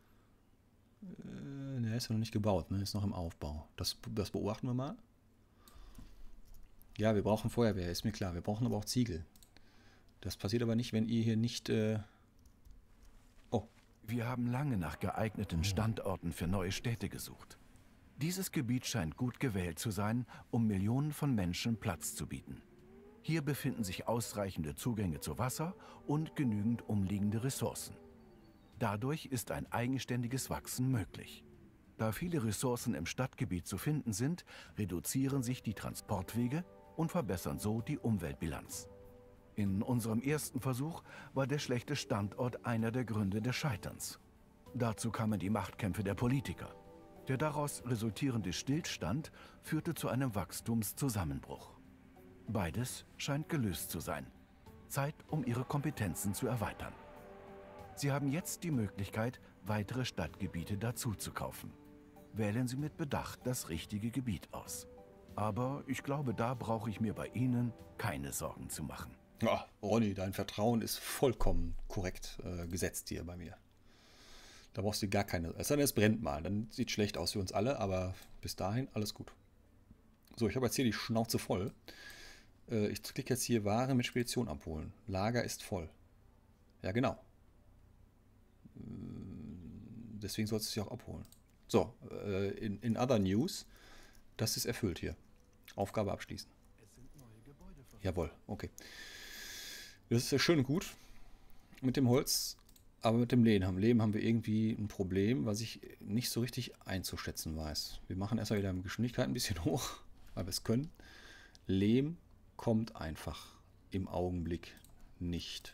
Äh, der ist ja noch nicht gebaut, ne? Ist noch im Aufbau. Das, das beobachten wir mal. Ja, wir brauchen Feuerwehr, ist mir klar. Wir brauchen aber auch Ziegel. Das passiert aber nicht, wenn ihr hier nicht... Äh oh. Wir haben lange nach geeigneten Standorten für neue Städte gesucht. Dieses Gebiet scheint gut gewählt zu sein, um Millionen von Menschen Platz zu bieten. Hier befinden sich ausreichende Zugänge zu Wasser und genügend umliegende Ressourcen. Dadurch ist ein eigenständiges Wachsen möglich. Da viele Ressourcen im Stadtgebiet zu finden sind, reduzieren sich die Transportwege und verbessern so die Umweltbilanz. In unserem ersten Versuch war der schlechte Standort einer der Gründe des Scheiterns. Dazu kamen die Machtkämpfe der Politiker. Der daraus resultierende Stillstand führte zu einem Wachstumszusammenbruch. Beides scheint gelöst zu sein. Zeit, um ihre Kompetenzen zu erweitern. Sie haben jetzt die Möglichkeit, weitere Stadtgebiete dazu zu kaufen. Wählen Sie mit Bedacht das richtige Gebiet aus. Aber ich glaube, da brauche ich mir bei Ihnen keine Sorgen zu machen. Ja, Ronny, dein Vertrauen ist vollkommen korrekt äh, gesetzt hier bei mir. Da brauchst du gar keine... Es sei denn, es brennt mal. Dann sieht schlecht aus für uns alle, aber bis dahin alles gut. So, ich habe jetzt hier die Schnauze voll. Äh, ich klicke jetzt hier Ware mit Spedition abholen. Lager ist voll. Ja, genau. Äh, deswegen sollst du es ja auch abholen. So, äh, in, in Other News, das ist erfüllt hier. Aufgabe abschließen. Jawohl, okay. Das ist ja schön und gut mit dem Holz, aber mit dem Lehm haben, Lehm haben wir irgendwie ein Problem, was ich nicht so richtig einzuschätzen weiß. Wir machen erstmal wieder die Geschwindigkeit ein bisschen hoch, weil wir es können. Lehm kommt einfach im Augenblick nicht.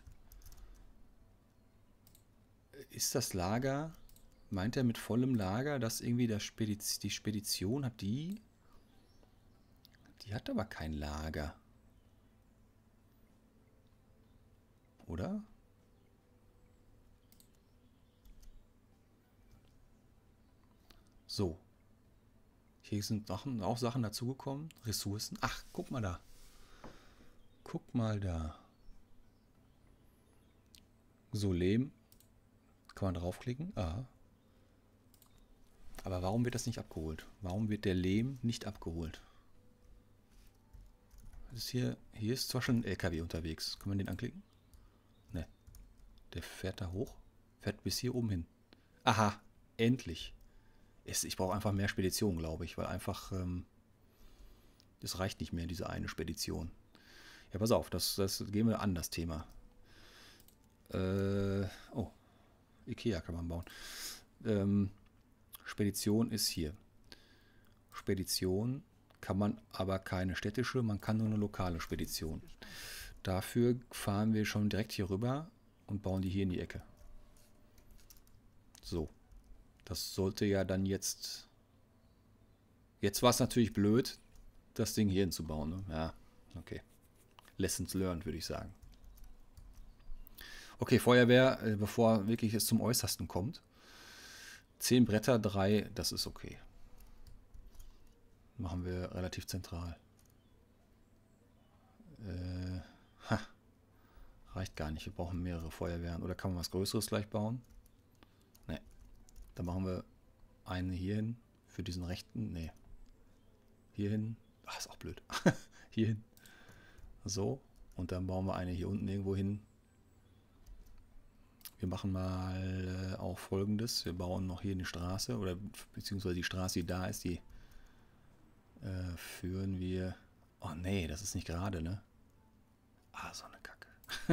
Ist das Lager, meint er mit vollem Lager, dass irgendwie das Spediz die Spedition hat die? Die hat aber kein Lager. Oder? So. Hier sind Sachen, auch Sachen dazugekommen. Ressourcen. Ach, guck mal da. Guck mal da. So, Lehm. Kann man draufklicken? Ah. Aber warum wird das nicht abgeholt? Warum wird der Lehm nicht abgeholt? Das ist hier, hier ist zwar schon ein L K W unterwegs. Kann man den anklicken? Ne. Der fährt da hoch. Fährt bis hier oben hin. Aha, endlich. Ich brauche einfach mehr Spedition, glaube ich, weil einfach ähm, das reicht nicht mehr, diese eine Spedition. Ja, pass auf, das, das gehen wir an, das Thema. Äh, oh, Ikea kann man bauen. Ähm, Spedition ist hier. Spedition kann man aber keine städtische, man kann nur eine lokale Spedition. Dafür fahren wir schon direkt hier rüber und bauen die hier in die Ecke. So. Das sollte ja dann jetzt... Jetzt war es natürlich blöd, das Ding hier hinzubauen. Ne? Ja, okay. Lessons learned, würde ich sagen. Okay, Feuerwehr, äh, bevor wirklich es zum Äußersten kommt. Zehn Bretter, drei, das ist okay. Machen wir relativ zentral. Äh, ha. Reicht gar nicht, wir brauchen mehrere Feuerwehren. Oder kann man was Größeres gleich bauen? Ne. Dann machen wir eine hier hin. Für diesen rechten, ne. Hier hin. Ach, ist auch blöd. Hier hin. So. Und dann bauen wir eine hier unten irgendwo hin. Wir machen mal äh, auch Folgendes. Wir bauen noch hier eine Straße. Oder beziehungsweise die Straße, die da ist, die äh, führen wir... Oh nee, das ist nicht gerade, ne? Ah, so eine Kacke.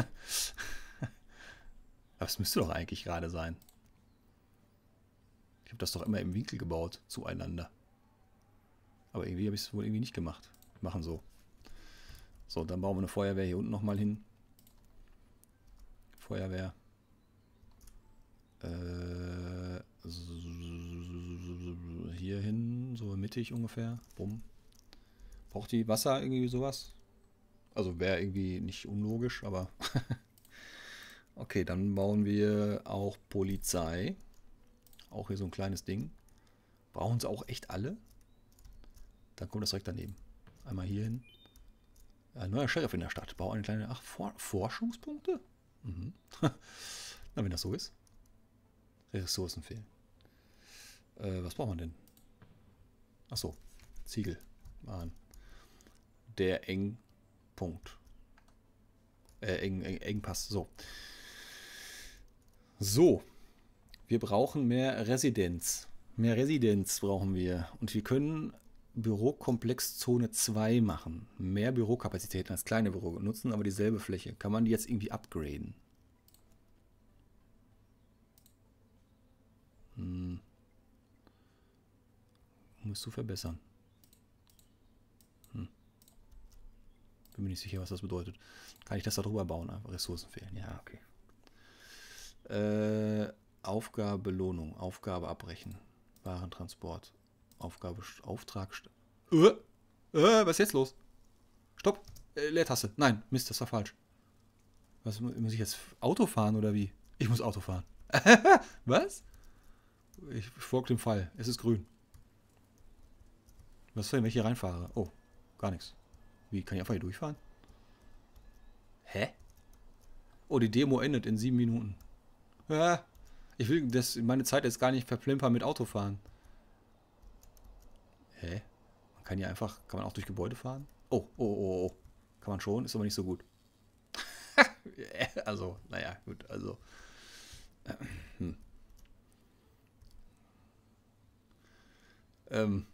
Aber es müsste doch eigentlich gerade sein. Ich habe das doch immer im Winkel gebaut, zueinander. Aber irgendwie habe ich es wohl irgendwie nicht gemacht. Wir machen so. So, dann bauen wir eine Feuerwehr hier unten nochmal hin. Feuerwehr. Äh, hier hin, so mittig ungefähr. Bumm. Braucht die Wasser irgendwie sowas? Also wäre irgendwie nicht unlogisch, aber... Okay, dann bauen wir auch Polizei. Auch hier so ein kleines Ding. Brauchen sie auch echt alle? Dann kommt das direkt daneben. Einmal hier hin. Ein neuer Sheriff in der Stadt. Bau eine kleine... Ach, For Forschungspunkte? Mhm. Na, wenn das so ist. Ressourcen fehlen. Äh, was braucht man denn? Achso. Ziegel. Mann. Der Engpunkt. Äh, Eng, Eng, Engpass. So. So. Wir brauchen mehr Residenz. Mehr Residenz brauchen wir. Und wir können Bürokomplex Zone zwei machen. Mehr Bürokapazitäten als kleine Büro nutzen, aber dieselbe Fläche. Kann man die jetzt irgendwie upgraden? Hm. Musst du verbessern. Hm. Bin mir nicht sicher, was das bedeutet. Kann ich das da drüber bauen? Einfach Ressourcen fehlen. Ja, okay. Äh, Aufgabe, Belohnung. Aufgabe abbrechen. Warentransport. Aufgabe, Auftrag. Äh, äh, was ist jetzt los? Stopp. Äh, Leertaste. Nein, Mist, das war falsch. Was, muss ich jetzt Auto fahren oder wie? Ich muss Auto fahren. Was? Ich folge dem Fall. Es ist grün. Was soll denn, wenn ich hier reinfahre? Oh, gar nichts. Wie, kann ich einfach hier durchfahren? Hä? Oh, die Demo endet in sieben Minuten. Ja, ich will das, meine Zeit jetzt gar nicht verplempern mit Autofahren. Hä? Man kann hier einfach, kann man auch durch Gebäude fahren? Oh, oh, oh, oh. Kann man schon, ist aber nicht so gut. Also, naja, gut, also. Hm. Ähm.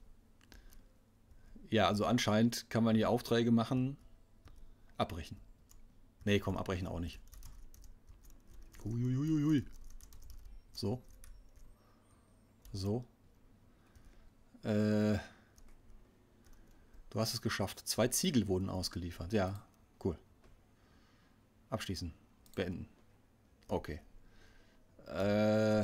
Ja, also anscheinend kann man hier Aufträge machen. Abbrechen. Nee, komm, abbrechen auch nicht. Uiuiuiui. So. So. Äh. Du hast es geschafft. Zwei Ziegel wurden ausgeliefert. Ja, cool. Abschließen. Beenden. Okay. Äh.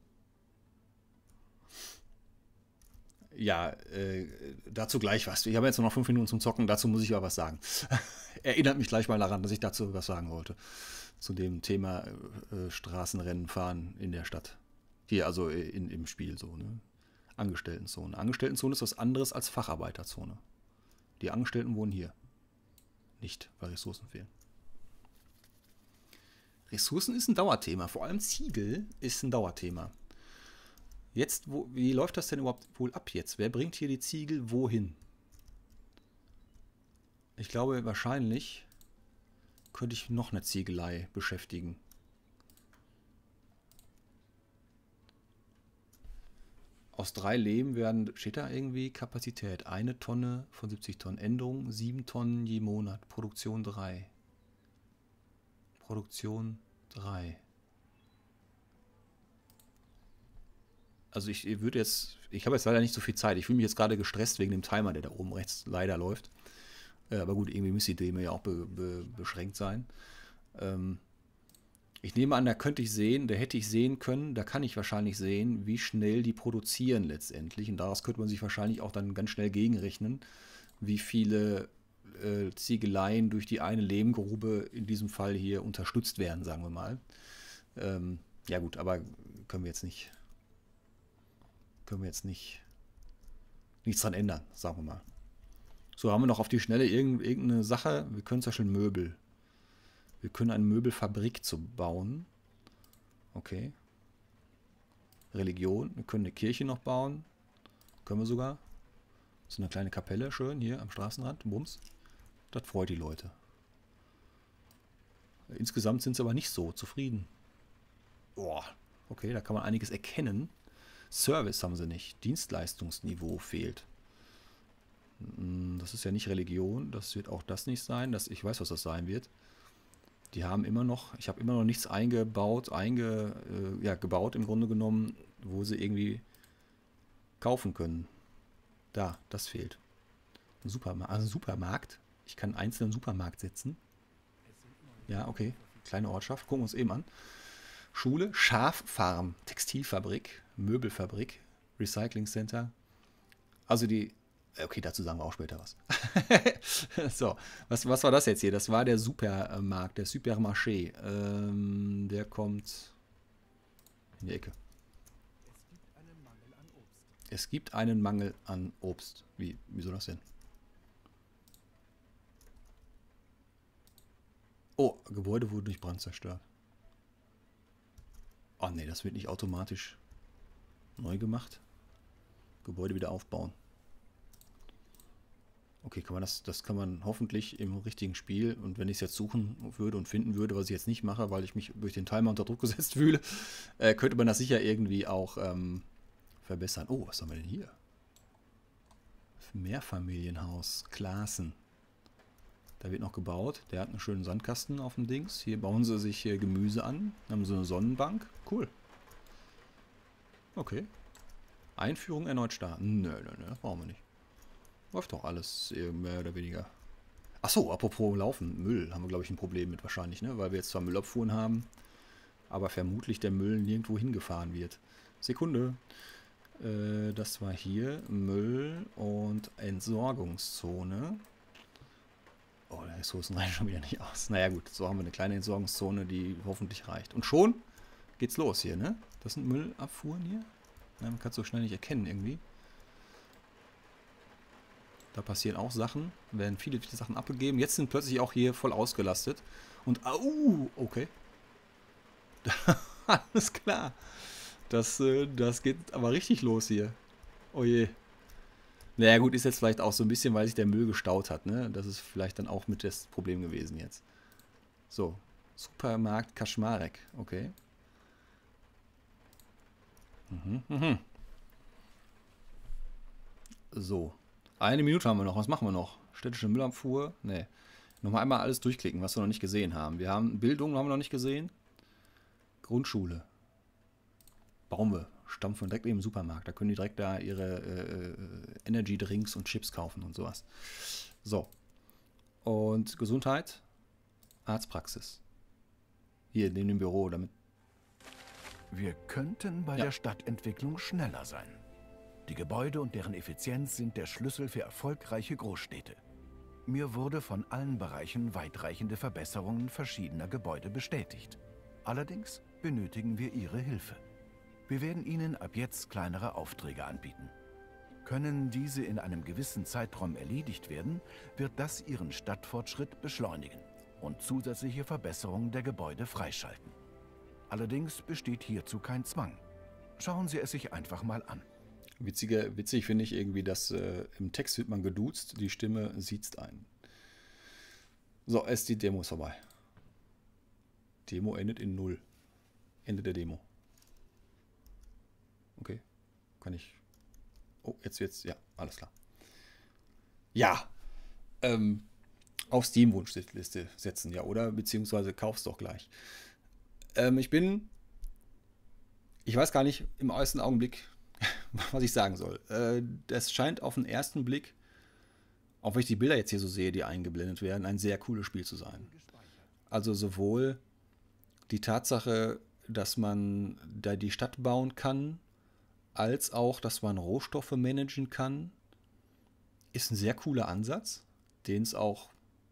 Ja, äh, dazu gleich was. Ich habe jetzt nur noch fünf Minuten zum Zocken, dazu muss ich aber was sagen. Erinnert mich gleich mal daran, dass ich dazu was sagen wollte. Zu dem Thema äh, Straßenrennen fahren in der Stadt. Hier, also in, im Spiel so, ne? Angestelltenzone. Angestelltenzone ist was anderes als Facharbeiterzone. Die Angestellten wohnen hier. Nicht, weil Ressourcen fehlen. Ressourcen ist ein Dauerthema. Vor allem Ziegel ist ein Dauerthema. Jetzt, wo, wie läuft das denn überhaupt wohl ab jetzt? Wer bringt hier die Ziegel wohin? Ich glaube, wahrscheinlich könnte ich noch eine Ziegelei beschäftigen. Aus drei Lehm werden, steht da irgendwie Kapazität? Eine Tonne von siebzig Tonnen. Änderung sieben Tonnen je Monat. Produktion drei. Produktion drei. Also ich würde jetzt, ich habe jetzt leider nicht so viel Zeit. Ich fühle mich jetzt gerade gestresst wegen dem Timer, der da oben rechts leider läuft. Äh, aber gut, irgendwie müsste die Demo ja auch be, be, beschränkt sein. Ähm, Ich nehme an, da könnte ich sehen, da hätte ich sehen können, da kann ich wahrscheinlich sehen, wie schnell die produzieren letztendlich. Und daraus könnte man sich wahrscheinlich auch dann ganz schnell gegenrechnen, wie viele äh, Ziegeleien durch die eine Lehmgrube in diesem Fall hier unterstützt werden, sagen wir mal. Ähm, ja gut, aber können wir jetzt nicht, können wir jetzt nicht, nichts dran ändern, sagen wir mal. So, haben wir noch auf die Schnelle irgendeine Sache. Wir können zum Beispiel Möbel. Wir können eine Möbelfabrik zu bauen. Okay. Religion. Wir können eine Kirche noch bauen. Können wir sogar. So eine kleine Kapelle, schön, hier am Straßenrand. Bums. Das freut die Leute. Insgesamt sind sie aber nicht so zufrieden. Boah. Okay, da kann man einiges erkennen. Service haben sie nicht. Dienstleistungsniveau fehlt. Das ist ja nicht Religion. Das wird auch das nicht sein. Das, ich weiß, was das sein wird. Die haben immer noch, ich habe immer noch nichts eingebaut, einge, äh, ja, gebaut im Grunde genommen, wo sie irgendwie kaufen können. Da, das fehlt. Ein Supermarkt, also ein Supermarkt. Ich kann einen einzelnen Supermarkt setzen. Ja, okay. Kleine Ortschaft. Gucken wir uns eben an. Schule, Schaffarm, Textilfabrik, Möbelfabrik, Recycling Center. Also die, okay, dazu sagen wir auch später was. So, was, was war das jetzt hier? Das war der Supermarkt, der Supermarché. Ähm, der kommt in die Ecke. Es gibt einen Mangel an Obst. Wie, wie soll das denn? Oh, Gebäude wurde durch Brand zerstört. Oh ne, das wird nicht automatisch neu gemacht. Gebäude wieder aufbauen. Okay, kann man das, das kann man hoffentlich im richtigen Spiel, und wenn ich es jetzt suchen würde und finden würde, was ich jetzt nicht mache, weil ich mich durch den Timer unter Druck gesetzt fühle, äh, könnte man das sicher irgendwie auch ähm, verbessern. Oh, was haben wir denn hier? Mehrfamilienhaus, Klassen. Da wird noch gebaut. Der hat einen schönen Sandkasten auf dem Dings. Hier bauen sie sich äh, Gemüse an. Haben so eine Sonnenbank. Cool. Okay. Einführung erneut starten. Nö, nö, nö, das brauchen wir nicht. Läuft doch alles mehr oder weniger. Achso, apropos Laufen. Müll haben wir, glaube ich, ein Problem mit wahrscheinlich, ne? Weil wir jetzt zwar Müllabfuhren haben, aber vermutlich der Müll nirgendwo hingefahren wird. Sekunde. Äh, das war hier Müll- und Entsorgungszone. Oh, die Ressourcen reichen schon wieder nicht aus. Naja gut, so haben wir eine kleine Entsorgungszone, die hoffentlich reicht. Und schon geht's los hier, ne? Das sind Müllabfuhren hier. Ja, man kann es so schnell nicht erkennen irgendwie. Da passieren auch Sachen, werden viele, viele Sachen abgegeben. Jetzt sind plötzlich auch hier voll ausgelastet. Und, au, okay. Alles klar. Das, äh, das geht aber richtig los hier. Oh je. Naja gut, ist jetzt vielleicht auch so ein bisschen, weil sich der Müll gestaut hat, ne? Das ist vielleicht dann auch mit das Problem gewesen jetzt. So. Supermarkt Kaschmarek, okay. Mhm, mhm. So. Eine Minute haben wir noch. Was machen wir noch? Städtische Müllabfuhr? Ne. Nochmal einmal alles durchklicken, was wir noch nicht gesehen haben. Wir haben Bildung, haben wir noch nicht gesehen. Grundschule. Bauen wir. Stampfen direkt im Supermarkt. Da können die direkt da ihre äh, Energy Drinks und Chips kaufen und sowas. So. Und Gesundheit. Arztpraxis. Hier, neben dem Büro, damit. Wir könnten bei Ja. der Stadtentwicklung schneller sein. Die Gebäude und deren Effizienz sind der Schlüssel für erfolgreiche Großstädte. Mir wurde von allen Bereichen weitreichende Verbesserungen verschiedener Gebäude bestätigt. Allerdings benötigen wir Ihre Hilfe. Wir werden Ihnen ab jetzt kleinere Aufträge anbieten. Können diese in einem gewissen Zeitraum erledigt werden, wird das Ihren Stadtfortschritt beschleunigen und zusätzliche Verbesserungen der Gebäude freischalten. Allerdings besteht hierzu kein Zwang. Schauen Sie es sich einfach mal an. Witziger, witzig finde ich irgendwie, dass äh, im Text wird man geduzt, die Stimme siezt einen. So, ist die Demo ist vorbei. Demo endet in null. Ende der Demo. Okay. Kann ich. Oh, jetzt wird's. Ja, alles klar. Ja. Ähm, auf Steam-Wunschliste setzen, ja, oder? Beziehungsweise kauf's doch gleich. Ähm, ich bin. Ich weiß gar nicht im ersten Augenblick, was ich sagen soll. Äh, das scheint auf den ersten Blick, auch wenn ich die Bilder jetzt hier so sehe, die eingeblendet werden, ein sehr cooles Spiel zu sein. Also sowohl die Tatsache, dass man da die Stadt bauen kann, als auch, dass man Rohstoffe managen kann, ist ein sehr cooler Ansatz, den es auch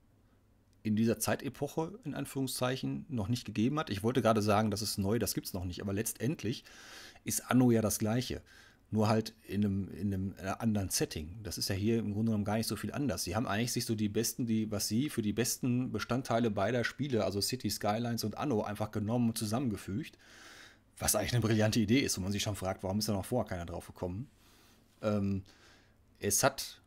in dieser Zeitepoche, in Anführungszeichen, noch nicht gegeben hat. Ich wollte gerade sagen, das ist neu, das gibt es noch nicht, aber letztendlich ist Anno ja das Gleiche. Nur halt in einem, in einem anderen Setting. Das ist ja hier im Grunde genommen gar nicht so viel anders. Sie haben eigentlich sich so die besten, die, was sie für die besten Bestandteile beider Spiele, also City Skylines und Anno, einfach genommen und zusammengefügt. Was eigentlich eine brillante Idee ist, und man sich schon fragt, warum ist da noch vorher keiner drauf gekommen. Ähm, es hat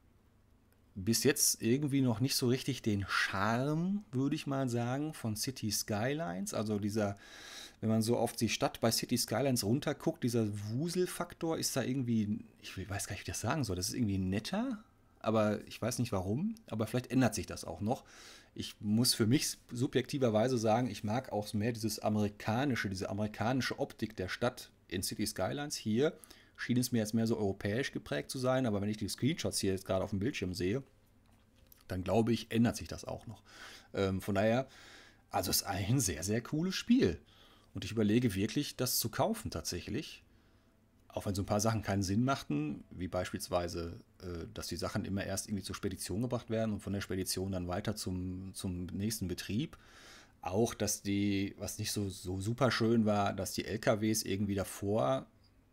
bis jetzt irgendwie noch nicht so richtig den Charme, würde ich mal sagen, von City Skylines. Also dieser, wenn man so auf die Stadt bei City Skylines runterguckt, dieser Wuselfaktor ist da irgendwie, ich weiß gar nicht, wie ich das sagen soll, das ist irgendwie netter, aber ich weiß nicht warum, aber vielleicht ändert sich das auch noch. Ich muss für mich subjektiverweise sagen, ich mag auch mehr dieses amerikanische, diese amerikanische Optik der Stadt in City Skylines. Hier schien es mir jetzt mehr so europäisch geprägt zu sein, aber wenn ich die Screenshots hier jetzt gerade auf dem Bildschirm sehe, dann glaube ich, ändert sich das auch noch. Ähm, von daher, also es ist eigentlich ein sehr, sehr cooles Spiel. Und ich überlege wirklich, das zu kaufen tatsächlich. Auch wenn so ein paar Sachen keinen Sinn machten, wie beispielsweise, äh, dass die Sachen immer erst irgendwie zur Spedition gebracht werden und von der Spedition dann weiter zum, zum nächsten Betrieb. Auch, dass die, was nicht so, so super schön war, dass die L K Ws irgendwie davor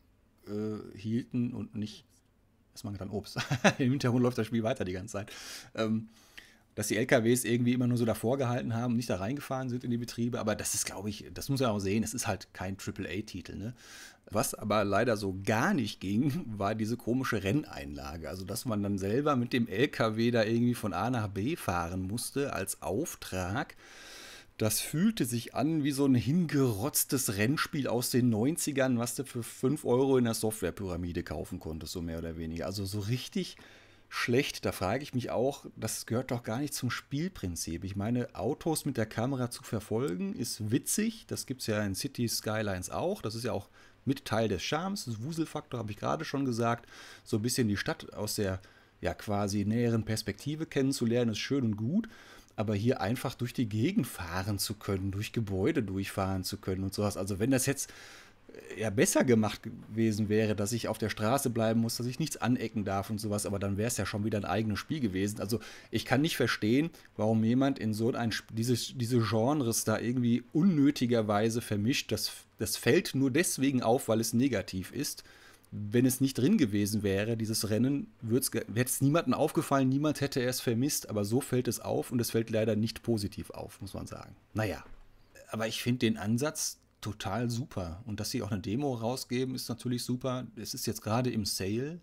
äh, hielten und nicht, das man dann Obst. Im Hintergrund läuft das Spiel weiter die ganze Zeit. Ähm, dass die L K Ws irgendwie immer nur so davor gehalten haben, nicht da reingefahren sind in die Betriebe. Aber das ist, glaube ich, das muss man auch sehen, es ist halt kein Triple A-Titel. Ne? Was aber leider so gar nicht ging, war diese komische Renneinlage. Also, dass man dann selber mit dem L K W da irgendwie von A nach B fahren musste als Auftrag. Das fühlte sich an wie so ein hingerotztes Rennspiel aus den neunzigern, was du für fünf Euro in der Softwarepyramide kaufen konntest, so mehr oder weniger. Also so richtig schlecht. Da frage ich mich auch, das gehört doch gar nicht zum Spielprinzip. Ich meine, Autos mit der Kamera zu verfolgen, ist witzig. Das gibt es ja in City Skylines auch. Das ist ja auch mit Teil des Charmes. Das Wuselfaktor habe ich gerade schon gesagt. So ein bisschen die Stadt aus der ja quasi näheren Perspektive kennenzulernen, ist schön und gut. Aber hier einfach durch die Gegend fahren zu können, durch Gebäude durchfahren zu können und sowas. Also wenn das jetzt ja besser gemacht gewesen wäre, dass ich auf der Straße bleiben muss, dass ich nichts anecken darf und sowas, aber dann wäre es ja schon wieder ein eigenes Spiel gewesen. Also ich kann nicht verstehen, warum jemand in so ein diese, diese Genres da irgendwie unnötigerweise vermischt. Das, das fällt nur deswegen auf, weil es negativ ist. Wenn es nicht drin gewesen wäre, dieses Rennen, hätte es niemandem aufgefallen, niemand hätte es vermisst, aber so fällt es auf und es fällt leider nicht positiv auf, muss man sagen. Naja, aber ich finde den Ansatz total super. Und dass sie auch eine Demo rausgeben, ist natürlich super. Es ist jetzt gerade im Sale.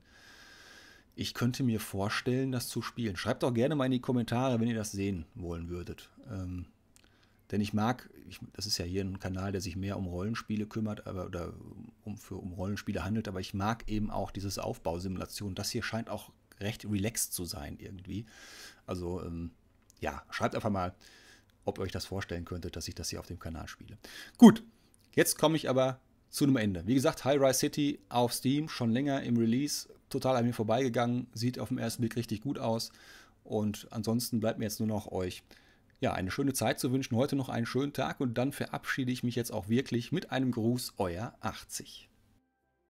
Ich könnte mir vorstellen, das zu spielen. Schreibt auch gerne mal in die Kommentare, wenn ihr das sehen wollen würdet. Ähm, denn ich mag, ich, das ist ja hier ein Kanal, der sich mehr um Rollenspiele kümmert, aber, oder um, für, um Rollenspiele handelt, aber ich mag eben auch dieses Aufbausimulation. Das hier scheint auch recht relaxed zu sein irgendwie. Also ähm, ja, schreibt einfach mal, ob ihr euch das vorstellen könntet, dass ich das hier auf dem Kanal spiele. Gut, jetzt komme ich aber zu einem Ende. Wie gesagt, High-Rise City auf Steam, schon länger im Release, total an mir vorbeigegangen, sieht auf den ersten Blick richtig gut aus. Und ansonsten bleibt mir jetzt nur noch euch ja, eine schöne Zeit zu wünschen, heute noch einen schönen Tag und dann verabschiede ich mich jetzt auch wirklich mit einem Gruß, euer achtzig.